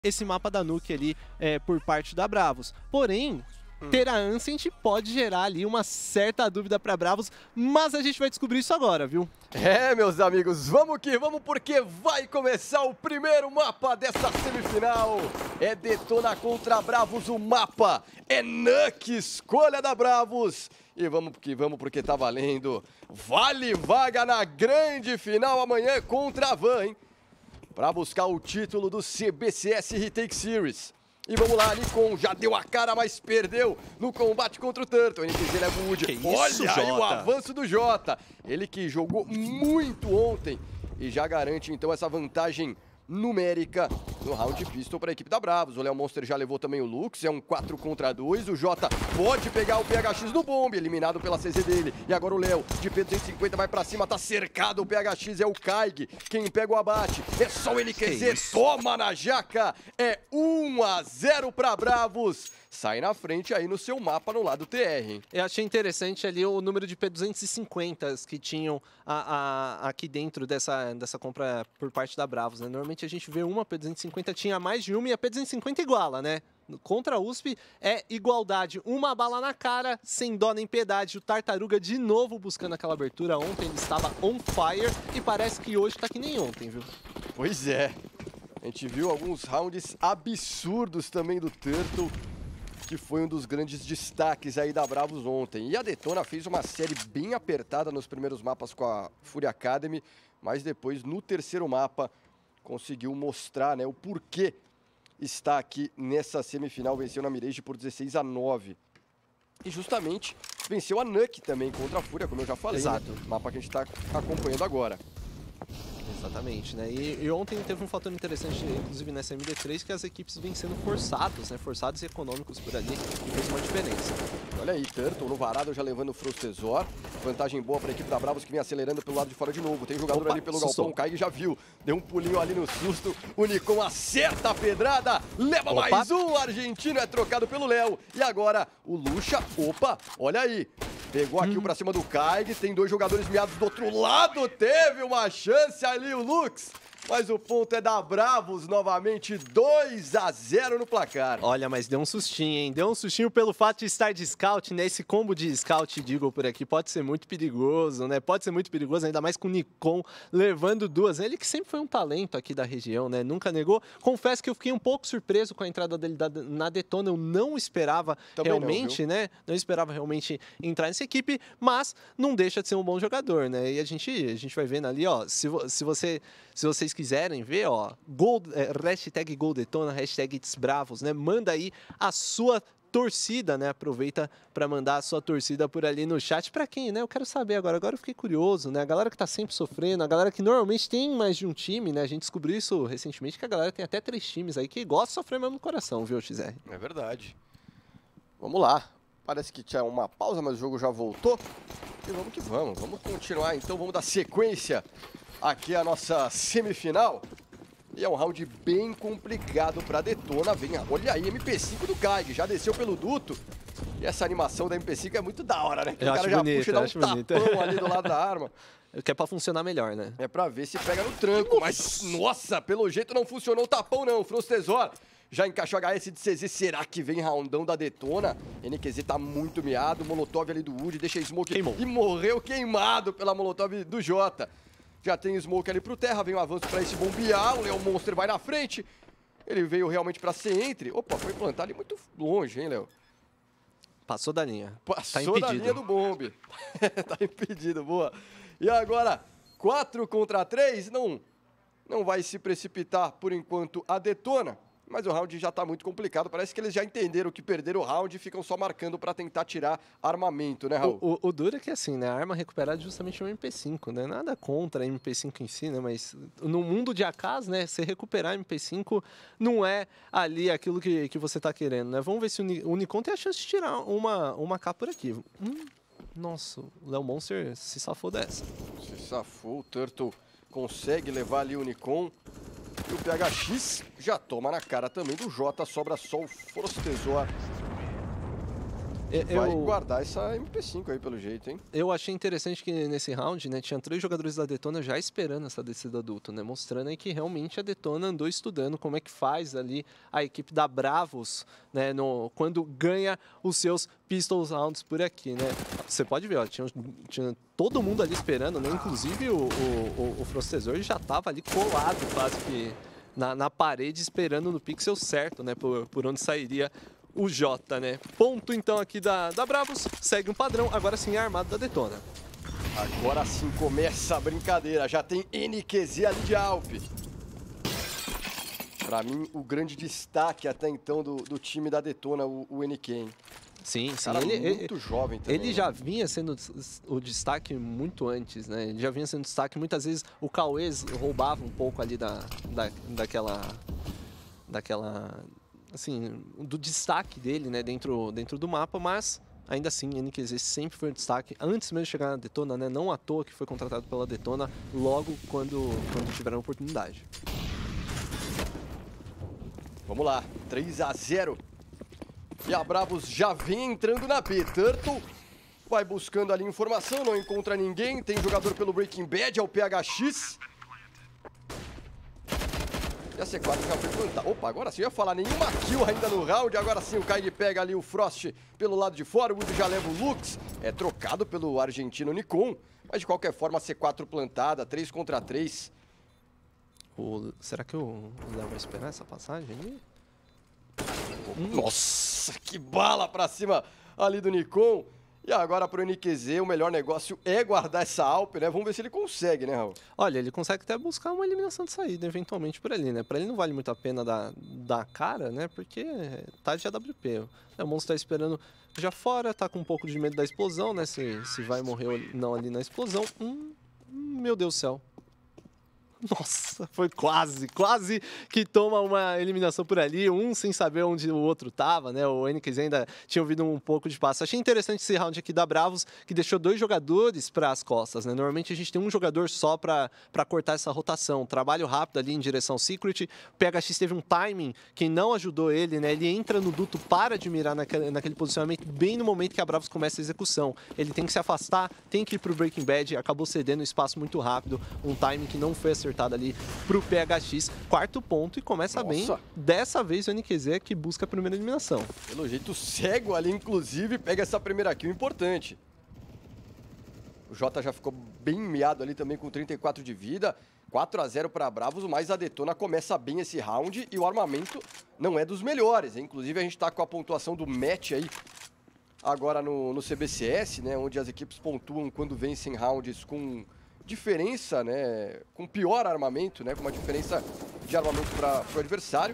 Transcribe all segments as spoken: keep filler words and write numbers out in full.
esse mapa da Nuke ali é, por parte da Bravos. Porém, hum. ter a Ancient pode gerar ali uma certa dúvida para Bravos, mas a gente vai descobrir isso agora, viu? É, meus amigos, vamos que vamos, porque vai começar o primeiro mapa dessa semifinal. É Detona contra Bravos, o mapa é Nuke, escolha da Bravos. E vamos que vamos, porque tá valendo. Vale vaga na grande final amanhã contra a Van, hein? Para buscar o título do C B C S Retake Series. E vamos lá, Nicon já deu a cara, mas perdeu no combate contra o Turtle. N P Z leva o Wood. Que Olha isso, aí Jota. o avanço do Jota. Ele que jogou muito ontem e já garante então essa vantagem numérica no round pistol para a equipe da Bravos. O Léo Monster já levou também o Lux, é um quatro contra dois. O Jota pode pegar o P H X no bombe, eliminado pela C Z dele. E agora o Léo, de P duzentos e cinquenta, vai para cima, tá cercado. O P H X é o Kaig, quem pega o abate. É só o N Q Z, toma na jaca. É um a zero para Bravos. Sai na frente aí no seu mapa no lado T R, hein? Eu achei interessante ali o número de P duzentos e cinquenta que tinham a, a, aqui dentro dessa, dessa compra por parte da Bravos, né? Normalmente a gente vê uma P duzentos e cinquenta, tinha mais de uma e a P duzentos e cinquenta iguala, né? Contra a U S P é igualdade, uma bala na cara, sem dó nem piedade. O Tartaruga de novo buscando aquela abertura. Ontem ele estava on fire e parece que hoje tá que nem ontem, viu? Pois é. A gente viu alguns rounds absurdos também do Turtle, que foi um dos grandes destaques aí da Bravos ontem. E a Detona fez uma série bem apertada nos primeiros mapas com a Fury Academy, mas depois, no terceiro mapa, conseguiu mostrar, né, o porquê está aqui nessa semifinal. Venceu na Mirage por dezesseis a nove. E justamente venceu a Nuke também contra a Fúria, como eu já falei. Exato. Né? Mapa que a gente está acompanhando agora. Exatamente, né? E, e ontem teve um fator interessante, inclusive nessa M D três, que as equipes vêm sendo forçados, né? Forçados e econômicos por ali, e fez uma diferença. Olha aí, Turtle no varado já levando o Frostesor. Vantagem boa para a equipe da Bravos, que vem acelerando pelo lado de fora de novo. Tem jogador Opa, ali pelo sustou. galpão, o Kaig já viu. Deu um pulinho ali no susto. O Nicon acerta a pedrada, leva Opa. mais um. O argentino é trocado pelo Léo. E agora o Lucha, opa, olha aí. Pegou aqui hum. o pra cima do Kaig, tem dois jogadores miados do outro lado. Teve uma chance ali o Lux. Mas o ponto é da Bravos novamente, dois a zero no placar. Olha, mas deu um sustinho, hein? Deu um sustinho pelo fato de estar de scout, né? Esse combo de scout e Deagle por aqui pode ser muito perigoso, né? Pode ser muito perigoso, ainda mais com o Nicon levando duas. Ele que sempre foi um talento aqui da região, né? Nunca negou. Confesso que eu fiquei um pouco surpreso com a entrada dele na Detona. Eu não esperava Também realmente, não, né? Não esperava realmente entrar nessa equipe, mas não deixa de ser um bom jogador, né? E a gente, a gente vai vendo ali, ó, se, vo se você... Se vocês quiserem ver, ó, Gold, é, hashtag Goldetona, hashtag It's Bravos, né? Manda aí a sua torcida, né? Aproveita para mandar a sua torcida por ali no chat. Para quem, né? Eu quero saber agora. Agora eu fiquei curioso, né? A galera que tá sempre sofrendo, a galera que normalmente tem mais de um time, né? A gente descobriu isso recentemente, que a galera tem até três times aí que gosta de sofrer mesmo no coração, viu, X R? É verdade. Vamos lá. Parece que tinha uma pausa, mas o jogo já voltou. E vamos que vamos. Vamos continuar, então. Vamos dar sequência aqui a nossa semifinal. E é um round bem complicado para Detona. Vem, olha aí, M P cinco do Kaig, já desceu pelo duto. E essa animação da M P cinco é muito da hora, né? Que eu o cara acho já bonito, puxa e dá um acho bonito. tapão ali do lado da arma. Que é pra funcionar melhor, né? É pra ver se pega no tranco, mas nossa, pelo jeito não funcionou o tapão não. Frostesor já encaixou H S de C Z, será que vem roundão da Detona? N Q Z tá muito miado, Molotov ali do Wood, deixa a Smoke Queimou. E morreu queimado pela Molotov do Jota. Já tem o Smoke ali pro terra, vem o avanço pra esse bombear, o Léo Monster vai na frente. Ele veio realmente pra ser entre. Opa, foi plantar ali muito longe, hein, Léo? Passou da linha. Passou tá da linha do bombe. Tá impedido, boa. E agora, quatro contra três, não, não vai se precipitar por enquanto a Detona. Mas o round já tá muito complicado. Parece que eles já entenderam que perderam o round e ficam só marcando pra tentar tirar armamento, né, Raul? O, o, o duro é que assim, né? A arma recuperada é justamente é um M P cinco, né? Nada contra a M P cinco em si, né? Mas no mundo de A Ks, né? Você recuperar a M P cinco não é ali aquilo que, que você tá querendo, né? Vamos ver se o, Ni o Nicon tem a chance de tirar uma, uma K por aqui. Hum, nossa, o Léo Monster se safou dessa. Se safou, o Turtle consegue levar ali o Nicon. E o P H X já toma na cara também do Jota, sobra só o Frostesor. Vai Eu, guardar essa M P cinco aí, pelo jeito, hein? eu achei interessante que nesse round, né, tinha três jogadores da Detona já esperando essa descida adulta, né, mostrando aí que realmente a Detona andou estudando como é que faz ali a equipe da Bravos, né, no, quando ganha os seus Pistols Rounds por aqui, né. Você pode ver, ó, tinha, tinha todo mundo ali esperando, né, inclusive o, o, o Frostezor já estava ali colado quase que na, na parede esperando no pixel certo, né, por, por onde sairia o Jota, né? Ponto então aqui da, da Bravos, segue um padrão, agora sim é armado da Detona. Agora sim começa a brincadeira, já tem N Q Z ali de Alp. Pra mim, o grande destaque até então do, do time da Detona, o, o N Q, hein? Sim, sim. Cara, ele, muito ele, jovem também. Ele já vinha sendo o destaque muito antes, né? Ele já vinha sendo destaque, muitas vezes o Cauê roubava um pouco ali da, da, daquela... daquela... assim, do destaque dele, né, dentro, dentro do mapa, mas ainda assim, N Q Z sempre foi um destaque, antes mesmo de chegar na Detona, né, não à toa que foi contratado pela Detona logo quando, quando tiveram a oportunidade. Vamos lá, três a zero. E a Bravos já vem entrando na B. Turtle vai buscando ali informação, não encontra ninguém, tem jogador pelo Breaking Bad, é o P H X. E a C quatro já foi plantada. Opa, agora sim, eu ia falar, nenhuma kill ainda no round. Agora sim o Kaid pega ali o Frost pelo lado de fora. O Wood já leva o Lux. É trocado pelo argentino Nikon. Mas de qualquer forma, a C quatro plantada, três contra três. O, será que o Léo vai esperar essa passagem ali? Nossa, que bala pra cima ali do Nikon. E agora pro N Q Z, o melhor negócio é guardar essa Alp, né? Vamos ver se ele consegue, né, Raul? Olha, ele consegue até buscar uma eliminação de saída, eventualmente, por ali, né? Pra ele não vale muito a pena dar, dar cara, né? Porque tá de A W P. O Monstro tá esperando já fora, tá com um pouco de medo da explosão, né? Se, se vai morrer ou não ali na explosão. Hum, meu Deus do céu. Nossa, foi quase, quase que toma uma eliminação por ali, um sem saber onde o outro tava, né? O N K Z ainda tinha ouvido um pouco de passo. Achei interessante esse round aqui da Bravos, que deixou dois jogadores para as costas, né? Normalmente a gente tem um jogador só para cortar essa rotação. Trabalho rápido ali em direção ao Secret. O P H X teve um timing que não ajudou ele, né? Ele entra no duto, para de mirar naquele, naquele posicionamento bem no momento que a Bravos começa a execução. Ele tem que se afastar, tem que ir pro Breaking Bad, acabou cedendo um espaço muito rápido, um timing que não foi acertado ali pro P H X, quarto ponto e começa Nossa. bem. Dessa vez o N Q Z que busca a primeira eliminação. Pelo jeito cego ali, inclusive, pega essa primeira kill importante. O Jota já ficou bem miado ali também com trinta e quatro de vida. quatro a zero para Bravos, mas a Detona começa bem esse round e o armamento não é dos melhores. Inclusive a gente tá com a pontuação do match aí agora no, no C B C S, né, onde as equipes pontuam quando vencem rounds com diferença, né, com pior armamento, né, com uma diferença de armamento para o adversário.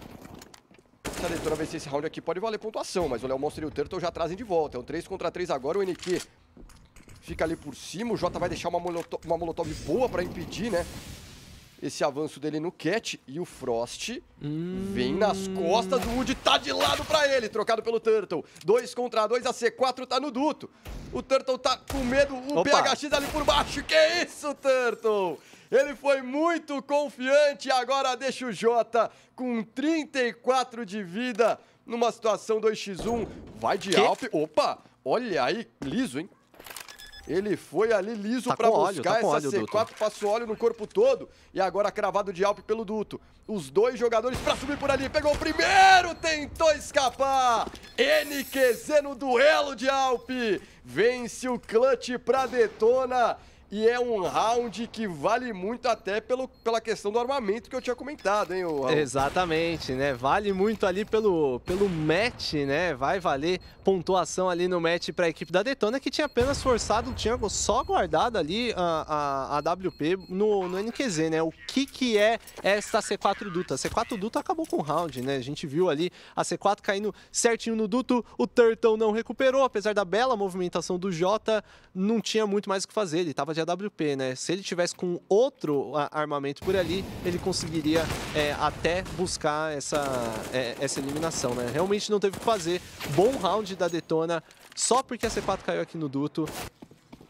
Se a Detona vencer esse round aqui pode valer pontuação, mas o Léo Monster e o Turtle já trazem de volta. É um três contra três agora, o N Q fica ali por cima, o Jota vai deixar uma molotov, uma molotov boa para impedir, né, esse avanço dele no Cat. E o Frost hum. vem nas costas do Wood, tá de lado pra ele, trocado pelo Turtle. dois contra dois, a C quatro tá no duto. O Turtle tá com medo, o Opa. P H X ali por baixo. Que isso, Turtle? Ele foi muito confiante, agora deixa o Jota com trinta e quatro de vida numa situação dois contra um. Vai de que? Alp. Opa, olha aí, liso, hein? Ele foi ali liso tá pra buscar óleo, tá essa óleo, C quatro, Duto. Passou óleo no corpo todo e agora cravado de Alp pelo Duto. Os dois jogadores pra subir por ali, pegou o primeiro, tentou escapar. N Q Z no duelo de Alp, vence o clutch pra Detona. E é um round que vale muito até pelo, pela questão do armamento que eu tinha comentado, hein, Raul? Exatamente, né? Vale muito ali pelo, pelo match, né? Vai valer pontuação ali no match para a equipe da Detona, que tinha apenas forçado, tinha só guardado ali a, a, a W P no, no N Q Z, né? O que que é esta C quatro Duto? A C quatro Duto acabou com o round, né? A gente viu ali a C quatro caindo certinho no Duto, o Turtle não recuperou, apesar da bela movimentação do Jota, não tinha muito mais o que fazer, ele tava de A W P, né? Se ele tivesse com outro armamento por ali, ele conseguiria é, até buscar essa, é, essa eliminação, né? Realmente não teve o que fazer. Bom round da Detona, só porque a C quatro caiu aqui no duto.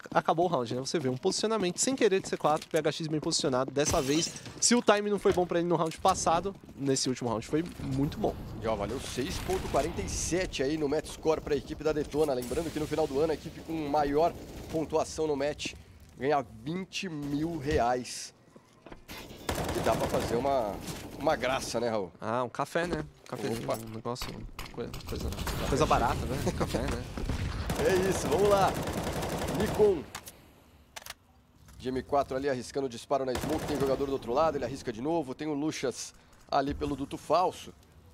acabou o round, né? Você vê um posicionamento sem querer de C quatro, P H X bem posicionado. Dessa vez, se o time não foi bom pra ele no round passado, nesse último round foi muito bom. E ó, valeu seis ponto quarenta e sete aí no match score pra equipe da Detona. Lembrando que no final do ano a equipe com maior pontuação no match ganha vinte mil reais. Que dá pra fazer uma, uma graça, né, Raul? Ah, um café, né? Cafezinho, Opa. um negócio, coisa, coisa, coisa barata, né? Café, né? É isso, vamos lá. Nikon. De M quatro ali arriscando o disparo na smoke. Tem jogador do outro lado, ele arrisca de novo. Tem o Luxas ali pelo duto falso.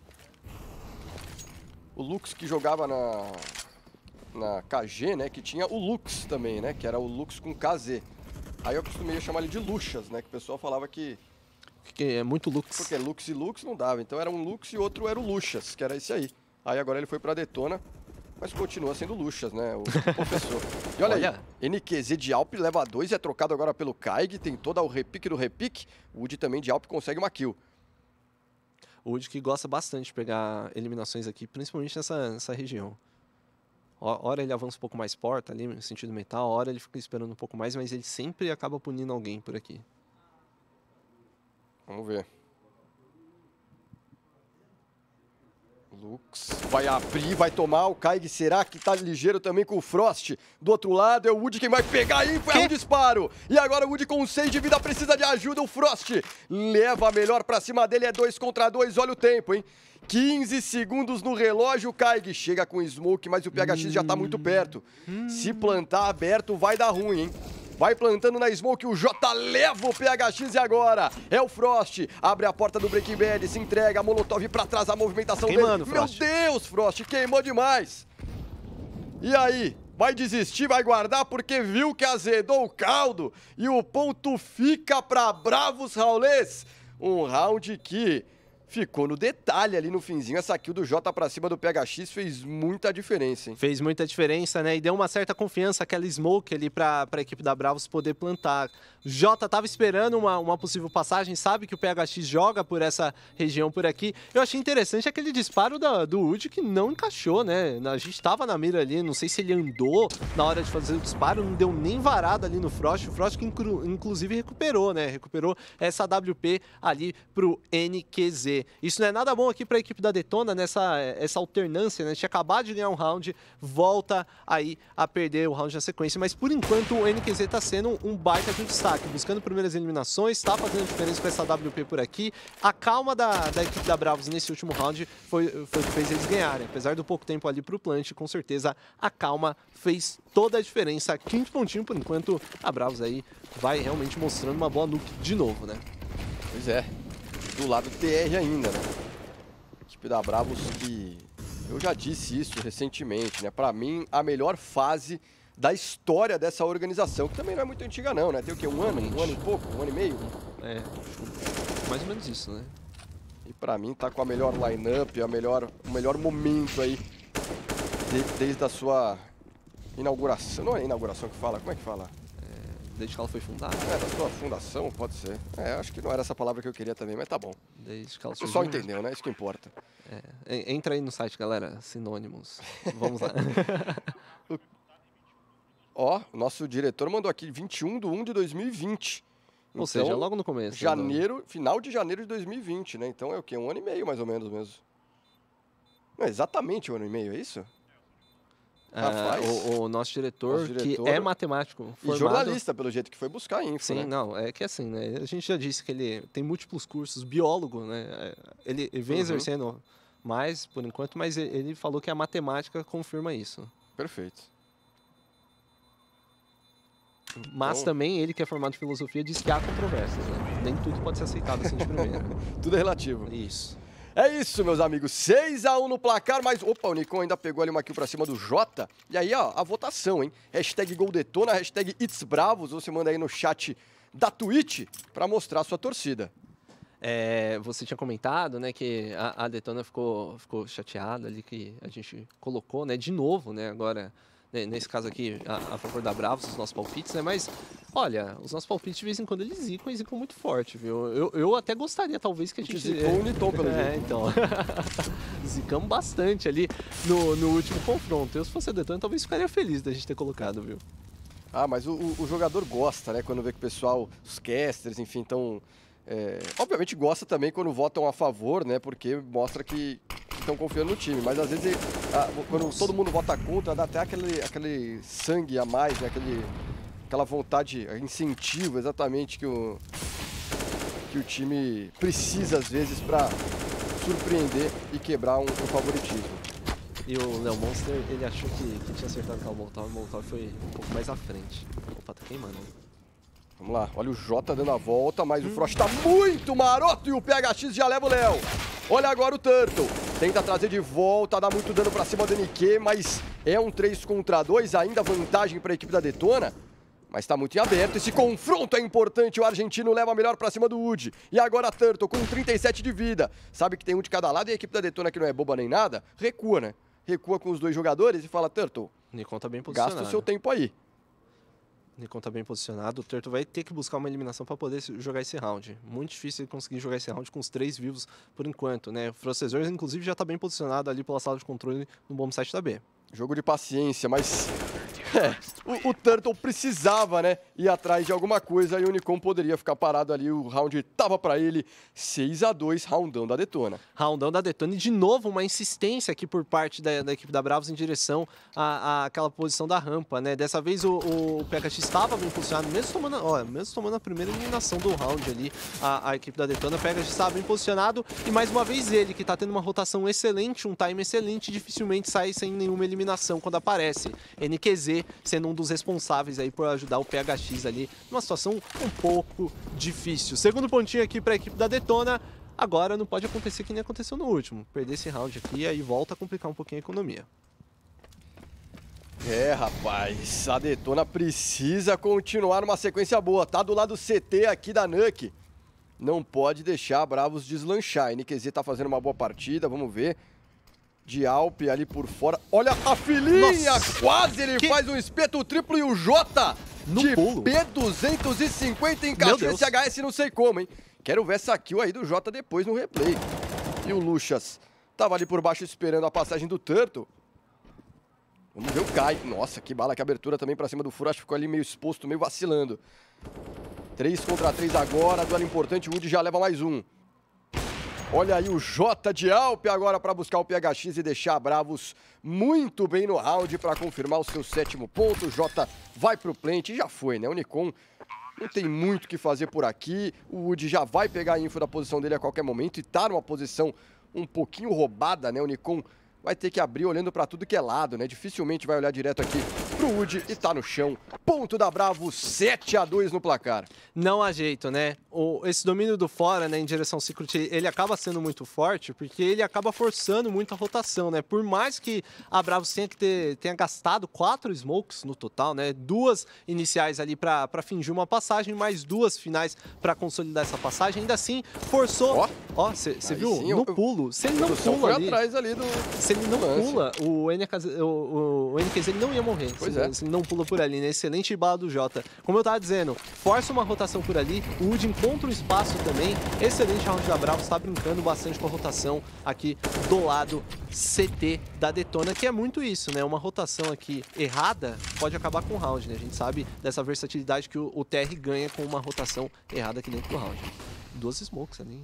O Lux que jogava na, na K G, né? Que tinha o Lux também, né? Que era o Lux com K Z. Aí eu costumei chamar ele de Luxas, né? Que o pessoal falava que... Que é muito lux. Porque Lux e Lux não dava. Então era um Lux e outro era o Luxas, que era esse aí. Aí agora ele foi pra Detona, mas continua sendo Luxas, né? O professor. E olha, olha aí, N Q Z de Alp leva dois e é trocado agora pelo Kaig. Tem todo o repique do repique. O Wood também de Alp consegue uma kill. O Wood que gosta bastante de pegar eliminações aqui, principalmente nessa, nessa região. Hora ele avança um pouco mais porta ali, no sentido metal, hora ele fica esperando um pouco mais, mas ele sempre acaba punindo alguém por aqui. Vamos ver. Lux vai abrir, vai tomar. O Kaig será que tá ligeiro também com o Frost? Do outro lado é o Wood quem vai pegar aí. Foi um disparo. E agora o Wood com seis de vida precisa de ajuda. O Frost leva a melhor pra cima dele. É dois contra dois. Olha o tempo, hein? quinze segundos no relógio. O Kaig chega com smoke, mas o P H X já tá muito perto. Se plantar aberto vai dar ruim, hein? Vai plantando na smoke, o Jota leva o P H X e agora é o Frost. Abre a porta do Breaking Bad, se entrega, Molotov pra trás, a movimentação Queimando, dele. Frost. Meu Deus, Frost, queimou demais. E aí, vai desistir, vai guardar porque viu que azedou o caldo. E o ponto fica pra Bravos Raulês. Um round que ficou no detalhe ali no finzinho. Essa kill do Jota pra cima do P H X fez muita diferença, hein? Fez muita diferença, né? E deu uma certa confiança, aquela smoke ali pra, pra equipe da Bravos poder plantar. Jota tava esperando uma, uma possível passagem, sabe que o P H X joga por essa região por aqui. Eu achei interessante aquele disparo da, do Wood que não encaixou, né? A gente tava na mira ali, não sei se ele andou na hora de fazer o disparo, não deu nem varada ali no Frost. O Frost que inclu, inclusive recuperou, né? Recuperou essa W P ali pro N Q Z. Isso não é nada bom aqui para a equipe da Detona, nessa essa alternância, né? Tinha acabado de ganhar um round, volta aí a perder o round na sequência, mas por enquanto o N Q Z está sendo um baita de destaque, buscando primeiras eliminações, está fazendo diferença com essa W P por aqui. A calma da, da equipe da Bravos nesse último round foi, foi o que fez eles ganharem. Apesar do pouco tempo ali para o plant, com certeza a calma fez toda a diferença. Quinto pontinho por enquanto, a Bravos aí vai realmente mostrando uma boa nuke de novo, né? Pois é. Do lado do T R ainda, né? Equipe da Bravos que... Eu já disse isso recentemente, né? Pra mim, a melhor fase da história dessa organização, que também não é muito antiga não, né? Tem o quê? Um ano? Um ano e pouco? Um ano e meio? É, mais ou menos isso, né? E pra mim tá com a melhor line-up, a melhor, o melhor momento aí, de, desde a sua inauguração. Não é inauguração que fala, como é que fala? Desde que ela foi fundada. É, da sua fundação, pode ser. É, acho que não era essa palavra que eu queria também, mas tá bom. Desde que ela o pessoal entendeu, né? Isso que importa. É, entra aí no site, galera. Sinônimos. Vamos lá. Ó, o nosso diretor mandou aqui vinte e um de um de dois mil e vinte. Ou então, seja, logo no começo. Janeiro, final de janeiro de dois mil e vinte, né? Então é o quê? Um ano e meio, mais ou menos, mesmo. Não, exatamente um ano e meio, é isso? Ah, o, o nosso diretor, nosso diretor, que é matemático formado... E jornalista, pelo jeito que foi buscar a info, Sim, né? não, é que assim, né? A gente já disse que ele tem múltiplos cursos, biólogo, né? Ele, ele vem uhum. exercendo mais, por enquanto, mas ele falou que a matemática confirma isso. Perfeito. Mas então... também ele, que é formado em filosofia, diz que há controvérsias, né? Nem tudo pode ser aceitado assim de primeira. Tudo é relativo. Isso. É isso, meus amigos, seis a um no placar, mas... Opa, o Nikon ainda pegou ali uma kill pra cima do Jota. E aí, ó, a votação, hein? Hashtag Goldetona, hashtag ItsBravos. Você manda aí no chat da Twitch pra mostrar a sua torcida. É, você tinha comentado, né, que a, a Detona ficou, ficou chateada ali, que a gente colocou, né, de novo, né, agora... Nesse caso aqui, a, a favor da Bravos, os nossos palpites, né? Mas, olha, os nossos palpites de vez em quando eles zicam e zicam muito forte, viu? Eu, eu até gostaria, talvez, que a gente... Zicou o Unitom, pelo jeito. É, então. Zicamos bastante ali no, no último confronto. Eu, se fosse a Detona, talvez ficaria feliz da gente ter colocado, viu? Ah, mas o, o jogador gosta, né? Quando vê que o pessoal, os casters, enfim, então... É, obviamente gosta também quando votam a favor, né? Porque mostra que estão confiando no time. Mas às vezes, a, quando Nossa. todo mundo vota contra, dá até aquele, aquele sangue a mais, né? Aquele, aquela vontade, incentivo exatamente que o, que o time precisa às vezes para surpreender e quebrar um, um favoritismo. E o Léo Monster, ele achou que, que tinha acertado com o Molotov, o Molotov foi um pouco mais à frente. Opa, tá queimando. Vamos lá, olha o Jota dando a volta, mas hum. o Frost tá muito maroto e o P H X já leva o Léo. Olha agora o Turtle, tenta trazer de volta, dá muito dano pra cima do N Q, mas é um três contra dois, ainda vantagem pra equipe da Detona. Mas tá muito em aberto, esse confronto é importante, o argentino leva melhor pra cima do Wood. E agora Turtle com trinta e sete de vida, sabe que tem um de cada lado e a equipe da Detona, que não é boba nem nada, recua, né? Recua com os dois jogadores e fala, Turtle, Nikon tá bem posicionado. Gasta o seu tempo aí. Nikon tá bem posicionado, o Turtle vai ter que buscar uma eliminação para poder jogar esse round. Muito difícil ele conseguir jogar esse round com os três vivos por enquanto, né? O Frostezor, inclusive, já tá bem posicionado ali pela sala de controle no bomb site da B. Jogo de paciência, mas... É, o, o Turtle precisava, né, ir atrás de alguma coisa e o Nikon poderia ficar parado ali, o round tava pra ele, seis a dois, roundão da Detona. Roundão da Detona e de novo uma insistência aqui por parte da, da equipe da Bravos em direção à, àquela posição da rampa, né, dessa vez o, o P H X estava bem posicionado, mesmo tomando, ó, mesmo tomando a primeira eliminação do round ali, a, a equipe da Detona, o P H X estava bem posicionado e mais uma vez ele, que tá tendo uma rotação excelente, um time excelente, dificilmente sai sem nenhuma eliminação quando aparece. N Q Z sendo um dos responsáveis aí por ajudar o P H X ali numa situação um pouco difícil. Segundo pontinho aqui para a equipe da Detona. Agora não pode acontecer que nem aconteceu no último. Perder esse round aqui e aí volta a complicar um pouquinho a economia. É, rapaz, a Detona precisa continuar numa sequência boa. Tá do lado C T aqui da Nuke. Não pode deixar a Bravos deslanchar. A N Q Z tá fazendo uma boa partida, vamos ver. De Alp ali por fora. Olha a filhinha! Nossa, quase ele que... faz um espeto triplo e o Jota no de pulo. P duzentos e cinquenta encaixou esse H S não sei como, hein? Quero ver essa kill aí do Jota depois no replay. E o Luxas tava ali por baixo esperando a passagem do Turtle. Vamos ver o Kai. Nossa, que bala, que abertura também pra cima do Frost. Ficou ali meio exposto, meio vacilando. três contra três agora, duelo importante. O Wood já leva mais um. Olha aí o Jota de Alp agora para buscar o P H X e deixar a Bravos muito bem no round para confirmar o seu sétimo ponto. O Jota vai pro plant e já foi, né? O Nikon não tem muito o que fazer por aqui. O Wood já vai pegar a info da posição dele a qualquer momento e tá numa posição um pouquinho roubada, né? O Nikon vai ter que abrir olhando para tudo que é lado, né? Dificilmente vai olhar direto aqui pro Wood e tá no chão. Ponto da Bravos, sete a dois no placar. Não há jeito, né? O, esse domínio do fora, né, em direção ao Secret, ele acaba sendo muito forte, porque ele acaba forçando muito a rotação, né? Por mais que a Bravos tenha, que ter, tenha gastado quatro smokes no total, né? Duas iniciais ali para fingir uma passagem, mais duas finais para consolidar essa passagem. Ainda assim, forçou... Ó, você viu? Sim, no eu, pulo. Se ele não pula foi ali... atrás ali do... Se ele não lance. pula, o N K Z, o, o N Q Z ele não ia morrer. Pois se, é. se ele não pula por ali, né? Excelente bala do Jota. Como eu tava dizendo, força uma rotação por ali, o Wood encontra o espaço também. Excelente round da Bravos, tá brincando bastante com a rotação aqui do lado C T da Detona, que é muito isso, né? Uma rotação aqui errada pode acabar com o round, né? A gente sabe dessa versatilidade que o, o T R ganha com uma rotação errada aqui dentro do round. Duas smokes ali.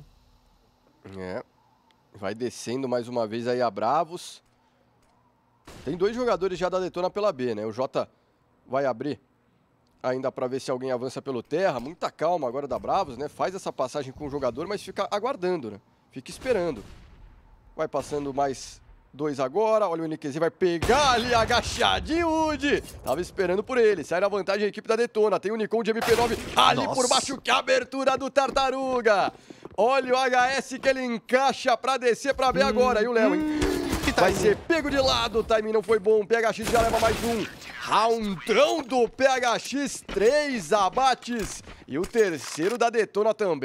É. Vai descendo mais uma vez aí a Bravos. Tem dois jogadores já da Detona pela B, né? O Jota vai abrir ainda para ver se alguém avança pelo terra. Muita calma agora da Bravos, né? Faz essa passagem com o jogador, mas fica aguardando, né? Fica esperando. Vai passando mais dois agora. Olha o N Q Z, vai pegar ali agachadinho, Wood. Tava esperando por ele. Sai na vantagem a equipe da Detona. Tem o Nikon de M P nove ali Nossa. por baixo. Que abertura do Tartaruga. Olha o H S que ele encaixa pra descer pra B hum, agora. E o Léo, hein? Hum, vai ser pego de lado. O timing não foi bom. O P H X já leva mais um. Roundão do P H X. Três abates. E o terceiro da Detona também.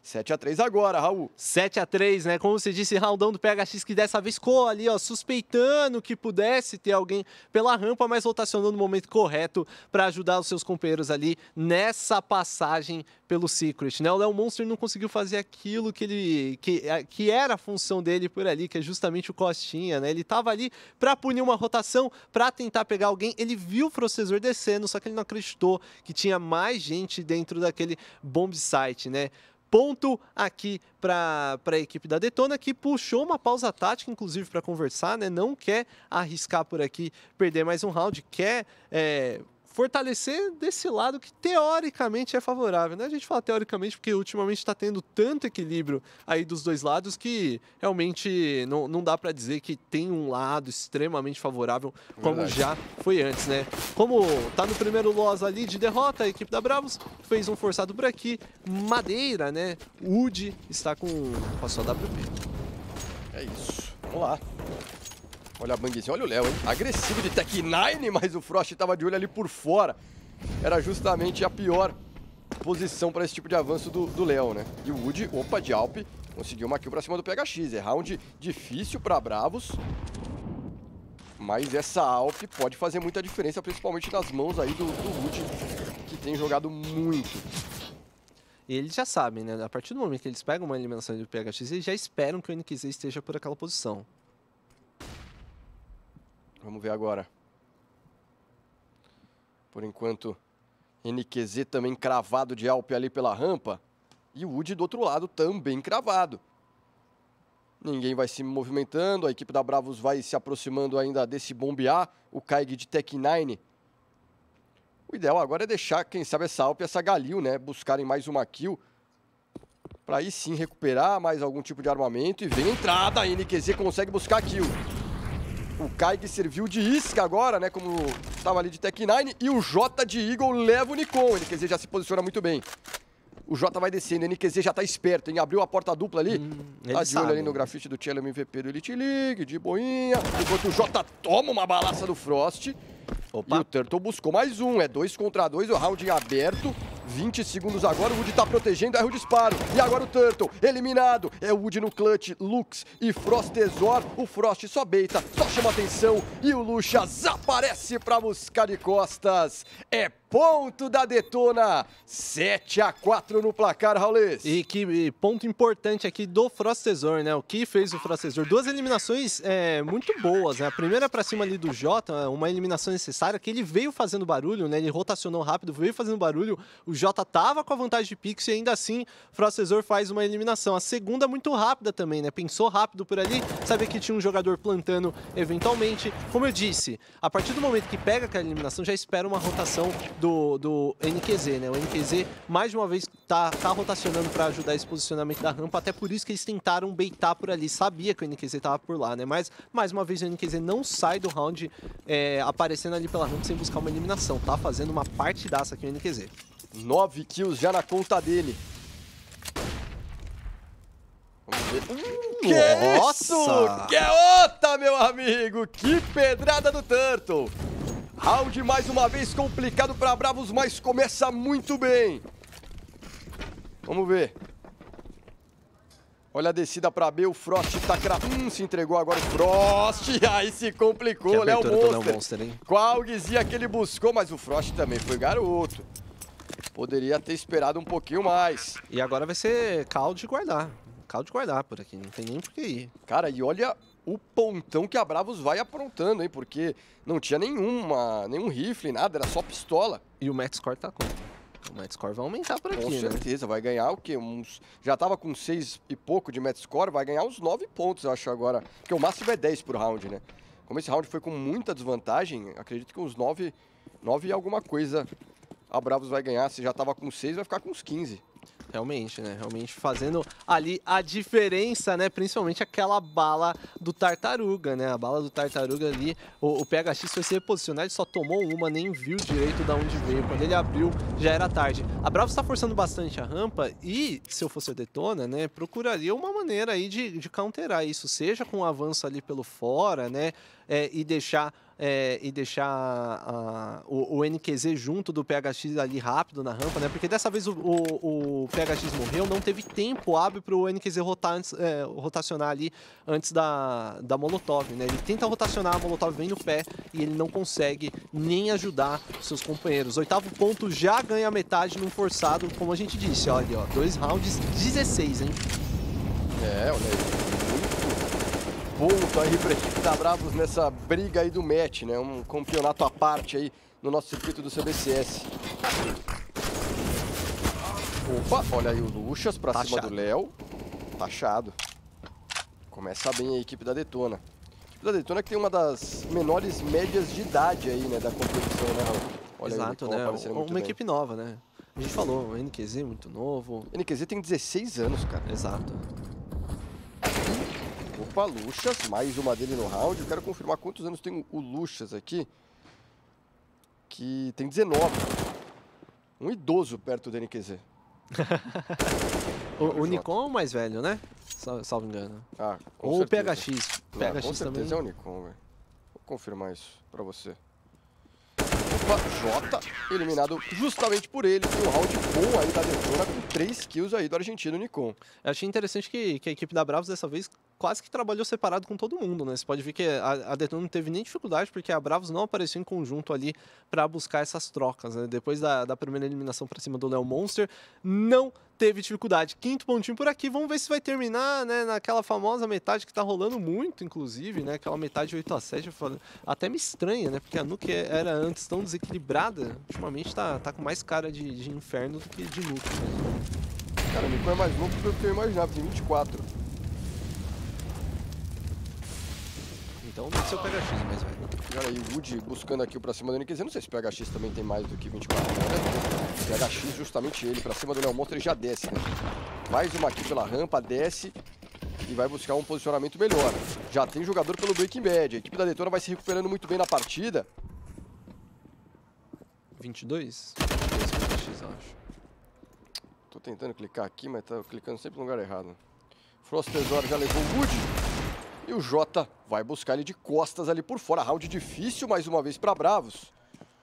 sete a três agora, Raul. sete a três, né? Como você disse, roundão do P H X que dessa vez ficou ali, ó, suspeitando que pudesse ter alguém pela rampa, mas rotacionou no momento correto para ajudar os seus companheiros ali nessa passagem pelo Secret, né? O Léo Monster não conseguiu fazer aquilo que ele que, que era a função dele por ali, que é justamente o Costinha, né? Ele tava ali para punir uma rotação, para tentar pegar alguém. Ele viu o Frostezor descendo, só que ele não acreditou que tinha mais gente dentro daquele bomb site, né? Ponto aqui para a equipe da Detona, que puxou uma pausa tática, inclusive, para conversar, né? Não quer arriscar por aqui, perder mais um round, quer é, fortalecer desse lado que teoricamente é favorável, né? A gente fala teoricamente porque ultimamente está tendo tanto equilíbrio aí dos dois lados que realmente não, não dá para dizer que tem um lado extremamente favorável como Verdade. já foi antes, né? Como tá no primeiro loss ali de derrota, a equipe da Bravos fez um forçado por aqui, Madeira, né? Wood está com, com a sua W P. É isso, vamos lá. Olha a banguezinha, olha o Léo, hein? Agressivo de Tech nine, mas o Frost estava de olho ali por fora. Era justamente a pior posição para esse tipo de avanço do Léo, né? E o Wood, opa, de Alp, conseguiu uma kill para cima do P H X. É round difícil para Bravos. Mas essa Alp pode fazer muita diferença, principalmente nas mãos aí do, do Wood, que tem jogado muito. E eles já sabem, né? A partir do momento que eles pegam uma eliminação do P H X, eles já esperam que o N Q Z esteja por aquela posição. Vamos ver agora. Por enquanto, N Q Z também cravado de Alp ali pela rampa. E o Wood do outro lado também cravado. Ninguém vai se movimentando. A equipe da Bravos vai se aproximando ainda desse bombear. O Kaig de Tech nine. O ideal agora é deixar, quem sabe, essa Alp e essa Galil, né? Buscarem mais uma kill. Para aí sim recuperar mais algum tipo de armamento. E vem a entrada. A N Q Z consegue buscar a kill. O Kaig serviu de isca agora, né, como estava ali de Tech nine, e o J de Eagle leva o Nikon. O N Q Z já se posiciona muito bem. O J vai descendo, o N Q Z já está esperto, hein? Abriu a porta dupla ali. Hum, tá de olho ali no grafite do Tchelo M V P do Elite League, de boinha. Enquanto o J toma uma balaça do Frost. Opa. E o Turtle buscou mais um, é dois contra dois, o round aberto. vinte segundos agora, o Wood tá protegendo, erra o disparo. E agora o Turtle, eliminado. É o Wood no clutch, Lux e Frostezor. O Frost só beita, só chama atenção. E o Luxas aparece pra buscar de costas. É ponto da Detona. sete a quatro no placar, Raulês. E que ponto importante aqui do Frostezor, né? O que fez o Frostezor? Duas eliminações é, muito boas, né? A primeira pra cima ali do Jota, uma eliminação necessária, que ele veio fazendo barulho, né? Ele rotacionou rápido, veio fazendo barulho. O Jota tava com a vantagem de pix e ainda assim o Frostezor faz uma eliminação. A segunda muito rápida também, né? Pensou rápido por ali, sabia que tinha um jogador plantando eventualmente. Como eu disse, a partir do momento que pega aquela eliminação, já espera uma rotação do, do N Q Z, né? O N Q Z, mais de uma vez, tá, tá rotacionando para ajudar esse posicionamento da rampa, até por isso que eles tentaram baitar por ali. Sabia que o N Q Z tava por lá, né? Mas, mais uma vez, o N Q Z não sai do round é, aparecendo ali pela rampa sem buscar uma eliminação. Tá fazendo uma partidaça aqui o N Q Z. Nove kills já na conta dele. Vamos ver. Hum, que Nossa! isso? Que outra, meu amigo! Que pedrada do Turtle! Round mais uma vez complicado para Bravos, mas começa muito bem. Vamos ver. Olha a descida para B, o Frost tá cravando. Hum, se entregou agora o Frost. Aí se complicou, Léo Monster. Monster Qual a guizinha que ele buscou, mas o Frost também foi garoto. Poderia ter esperado um pouquinho mais. E agora vai ser caldo de guardar. Caldo de guardar por aqui, não tem nem por que ir. Cara, e olha o pontão que a Bravos vai aprontando, hein? Porque não tinha nenhuma, nenhum rifle, nada, era só pistola. E o match score tá como? O match score vai aumentar por aqui, Com certeza, né? Vai ganhar o quê? Uns... Já tava com seis e pouco de match score, vai ganhar uns nove pontos, eu acho, agora. Porque o máximo é dez por round, né? Como esse round foi com muita desvantagem, acredito que uns nove, nove e alguma coisa a Bravos vai ganhar. Se já tava com seis, vai ficar com uns quinze. Realmente, né? Realmente fazendo ali a diferença, né? Principalmente aquela bala do Tartaruga, né? A bala do Tartaruga ali, o, o P H X foi se reposicionar, ele só tomou uma, nem viu direito de onde veio. Quando ele abriu, já era tarde. A Bravos está forçando bastante a rampa e, se eu fosse a Detona, né? Procuraria uma maneira aí de, de counterar isso, seja com o avanço ali pelo fora, né? É, e deixar, é, e deixar a, o, o N Q Z junto do P H X ali rápido na rampa, né? Porque dessa vez o, o, o P H X morreu, não teve tempo hábil para o N Q Z rotar antes, é, rotacionar ali antes da, da Molotov, né? Ele tenta rotacionar, a Molotov vem no pé e ele não consegue nem ajudar seus companheiros. Oitavo ponto já ganha metade num forçado, como a gente disse, olha, ó, dois rounds, dezesseis, hein? É, olha aí. Ponto aí pra equipe da Bravos nessa briga aí do match, né? Um campeonato à parte aí no nosso circuito do C B C S. Opa, olha aí o Luxas pra Tá cima chato. do Léo. Taxado. Começa bem a equipe da Detona. A equipe da Detona que tem uma das menores médias de idade aí, né, da competição, né, Raul? Olha Exato, aí, né? aparecendo muito Uma bem. equipe nova, né? A gente falou, o N Q Z muito novo. N Q Z tem dezesseis anos, cara. Exato. Opa, Luxas, mais uma dele no round. Eu quero confirmar quantos anos tem o Luxas aqui. Que tem dezenove. Um idoso perto do N Q Z. o o Nikon é o mais velho, né? Sal- Salvo engano. Ah, com Ou o certeza. P H X. Não, P H X com certeza também. é o Nikon, velho. Vou confirmar isso pra você. Opa, Jota, eliminado justamente por ele. Tem um round bom aí da Detona com três kills aí do argentino Nikon. Eu achei interessante que, que a equipe da Bravos dessa vez quase que trabalhou separado com todo mundo, né? Você pode ver que a, a Detona não teve nem dificuldade, porque a Bravos não apareceu em conjunto ali para buscar essas trocas, né? Depois da, da primeira eliminação para cima do Léo Monster, não teve dificuldade. Quinto pontinho por aqui, vamos ver se vai terminar, né? Naquela famosa metade que tá rolando muito, inclusive, né? Aquela metade oito a sete, eu falo, até me estranha, né? Porque a Nuke era antes tão desequilibrada, ultimamente tá, tá com mais cara de, de inferno do que de Nuke, né? Cara, o Nikon é mais novo do que eu imaginava, tem vinte e quatro. Então deve ser o P H X mais velho. Olha aí, o Woody buscando aqui pra cima do N Q Z. Não sei se o P H X também tem mais do que vinte e quatro, né? O P H X, justamente ele, pra cima do Léo Monster, ele já desce, né? Mais uma aqui pela rampa, desce e vai buscar um posicionamento melhor. Já tem jogador pelo Breaking Bad. A equipe da Detona vai se recuperando muito bem na partida. vinte e dois? Esse é o P H X, eu acho. Tô tentando clicar aqui, mas tá clicando sempre no lugar errado. Frost Tesor já levou o Woody. E o Jota vai buscar ele de costas ali por fora. Round difícil mais uma vez para Bravos.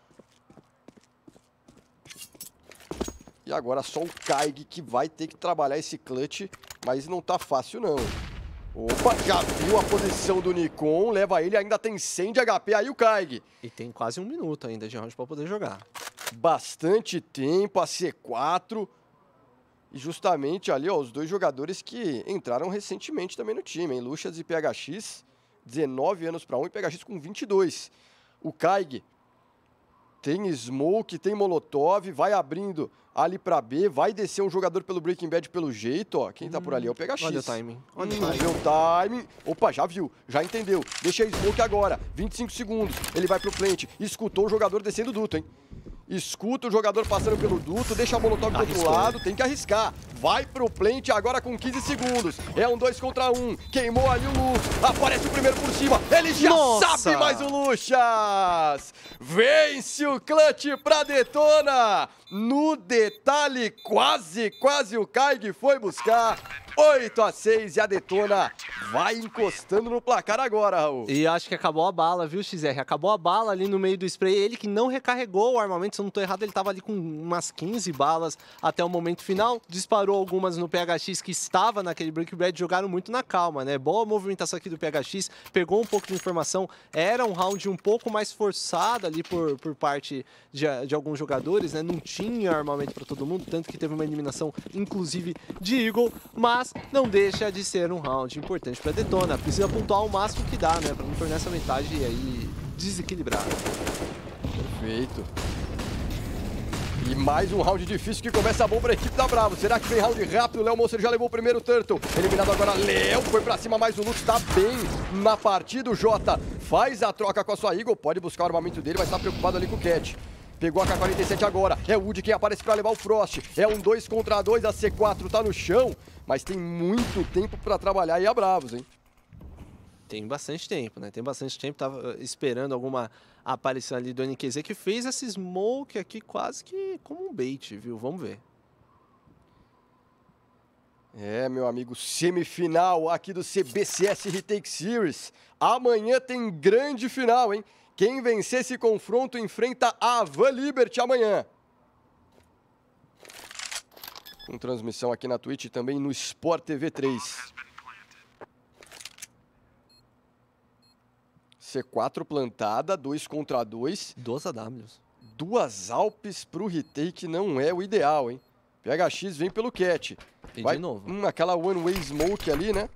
E agora só o Kaig que vai ter que trabalhar esse clutch, mas não tá fácil não. Opa, já viu a posição do Nikon, leva ele, ainda tem cem de H P aí o Kaig. E tem quase um minuto ainda de round para poder jogar. Bastante tempo, a C quatro. E justamente ali, ó, os dois jogadores que entraram recentemente também no time, hein? Luxas e P H X, dezenove anos para um e P H X com vinte e dois. O Kaig tem smoke, tem molotov, vai abrindo ali para B, vai descer um jogador pelo Breaking Bad pelo jeito, ó. Quem tá por ali é o P H X. Olha o timing. Olha Hum, o timing. Viu o timing. Opa, já viu, já entendeu. Deixa a smoke agora, vinte e cinco segundos. Ele vai pro plant, escutou o jogador descendo o duto, hein? Escuta o jogador passando pelo duto, deixa a molotov do outro lado, tem que arriscar. Vai pro plant agora com quinze segundos. É um dois contra um. Queimou ali o Lux. Aparece o primeiro por cima. Ele já Nossa! sabe mais o Luxas. Vence o clutch pra Detona. No detalhe, quase, quase o Kaig foi buscar. oito a seis e a Detona vai encostando no placar agora, Raul. E acho que acabou a bala, viu, X R? Acabou a bala ali no meio do spray. Ele que não recarregou o armamento, se eu não tô errado, ele tava ali com umas quinze balas até o momento final. Disparou algumas no P H X que estava naquele Break Bad, jogaram muito na calma, né? Boa movimentação aqui do P H X, pegou um pouco de informação. Era um round um pouco mais forçado ali por, por parte de, de alguns jogadores, né? Não tinha armamento para todo mundo, tanto que teve uma eliminação, inclusive, de Eagle, mas não deixa de ser um round importante para Detona. Precisa pontuar o máximo que dá, né? Para não tornar essa metade aí desequilibrada. Perfeito. E mais um round difícil que começa bom para a equipe da Bravo. Será que vem round rápido? O Léo Monster já levou o primeiro Turtle. Eliminado agora, Léo foi para cima, mais o Lux tá bem na partida. O Jota faz a troca com a sua Eagle, pode buscar o armamento dele, mas tá preocupado ali com o Cat. Pegou a K quarenta e sete agora, é o Woody quem aparece para levar o Frost. É um dois contra dois, a C quatro tá no chão, mas tem muito tempo para trabalhar aí a Bravos, hein? Tem bastante tempo, né? Tem bastante tempo, tava esperando alguma aparição ali do N Q Z que fez esse smoke aqui quase que como um bait, viu? Vamos ver. É, meu amigo, semifinal aqui do C B C S Retake Series. Amanhã tem grande final, hein? Quem vencer esse confronto enfrenta a Van Liberty amanhã. Com transmissão aqui na Twitch e também no Sport T V três. C quatro plantada, dois contra dois. Duas A Ws. Duas Alpes pro retake não é o ideal, hein? P H X vem pelo Cat. E Vai, de novo. Hum, aquela One Way Smoke ali, né?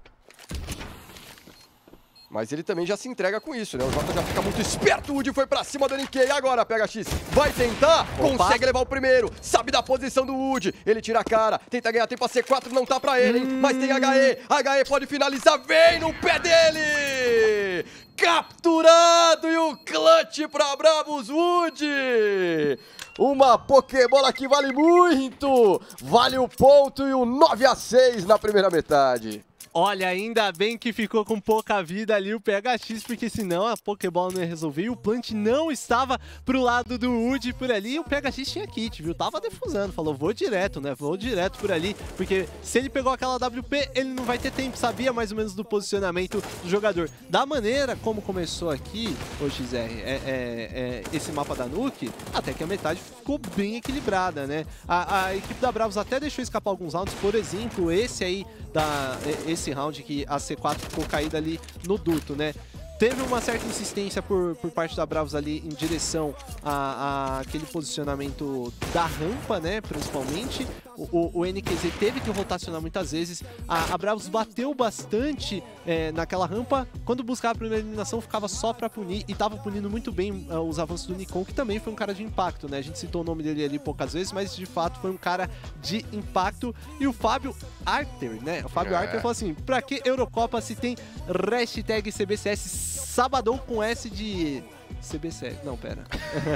Mas ele também já se entrega com isso, né? O Jota já fica muito esperto. O Woody foi pra cima do N K. E agora, P H X vai tentar. Opa. Consegue levar o primeiro. Sabe da posição do Woody. Ele tira a cara. Tenta ganhar tempo a C quatro. Não tá pra ele, hein? Hum. Mas tem H E. H E pode finalizar. Vem no pé dele. Capturado. E o clutch pra Bravos Woody. Uma Pokébola que vale muito. Vale o ponto e o nove a seis na primeira metade. Olha, ainda bem que ficou com pouca vida ali o P H X, porque senão a Pokébola não ia resolver e o Plant não estava pro lado do Woody por ali. E o P H X tinha kit, viu? Tava defusando, falou, vou direto, né? Vou direto por ali, porque se ele pegou aquela W P, ele não vai ter tempo, sabia mais ou menos do posicionamento do jogador. Da maneira como começou aqui, o X R, é, é, é, esse mapa da Nuke, até que a metade ficou bem equilibrada, né? A, a equipe da Bravos até deixou escapar alguns rounds, por exemplo, esse aí, da, esse round que a C quatro ficou caída ali no duto, né? Teve uma certa insistência por, por parte da Bravos ali em direção a, a aquele posicionamento da rampa, né? Principalmente. O, o, o N Q Z teve que rotacionar muitas vezes. A, a Bravos bateu bastante é, naquela rampa. Quando buscava a primeira eliminação, ficava só pra punir. E tava punindo muito bem uh, os avanços do Nikon, que também foi um cara de impacto, né? A gente citou o nome dele ali poucas vezes, mas de fato foi um cara de impacto. E o Fábio Arter, né? O Fábio é. Arter falou assim, pra que Eurocopa se tem hashtag C B C S Sabadão com S de C B C S? Não, pera.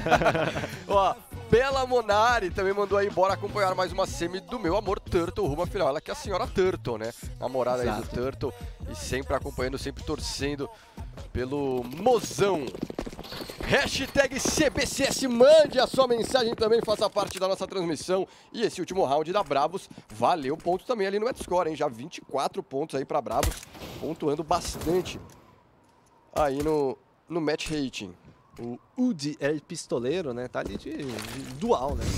Ó, Bela Monari também mandou aí, bora acompanhar mais uma semi do meu amor Turtle rumo à final. Ela que é a senhora Turtle, né? Namorada Exato. aí do Turtle e sempre acompanhando, sempre torcendo pelo mozão. Hashtag C B C S, mande a sua mensagem também, faça parte da nossa transmissão. E esse último round da Bravos valeu ponto também ali no Metascore, hein? Já vinte e quatro pontos aí pra Bravos, pontuando bastante aí no, no match rating. O Woody é pistoleiro, né? Tá ali de, de dual, né?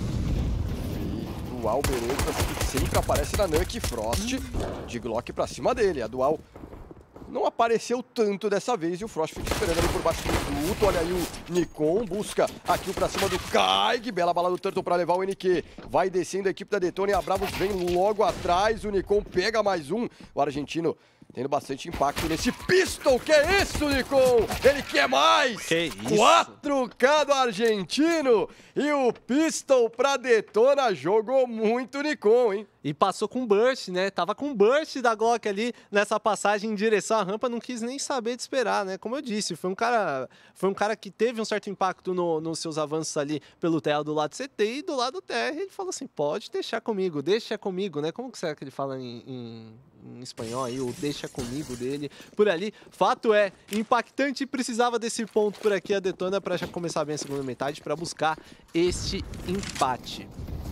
E dual beleza, que sempre aparece na Nuke. Frost de Glock pra cima dele. A dual não apareceu tanto dessa vez e o Frost fica esperando ali por baixo do duto. Olha aí o Nikon, busca aqui pra cima do Kaig. Bela bala do Turtle pra levar o N Q. Vai descendo a equipe da Detona e a Bravos vem logo atrás. O Nikon pega mais um. O argentino tendo bastante impacto nesse pistol. Que é isso, Nikon? Ele quer mais! Que isso? quatro K do argentino! E o pistol pra Detona jogou muito Nikon, hein? E passou com burst, né? Tava com burst da Glock ali nessa passagem em direção à rampa, não quis nem saber de esperar, né? Como eu disse, foi um cara, foi um cara que teve um certo impacto no, nos seus avanços ali pelo T R do lado C T e do lado T R ele falou assim, pode deixar comigo, deixa comigo, né? Como que será que ele fala em, em, em espanhol aí, o deixa comigo dele por ali? Fato é, impactante, precisava desse ponto por aqui a Detona para já começar bem a segunda metade, para buscar este empate.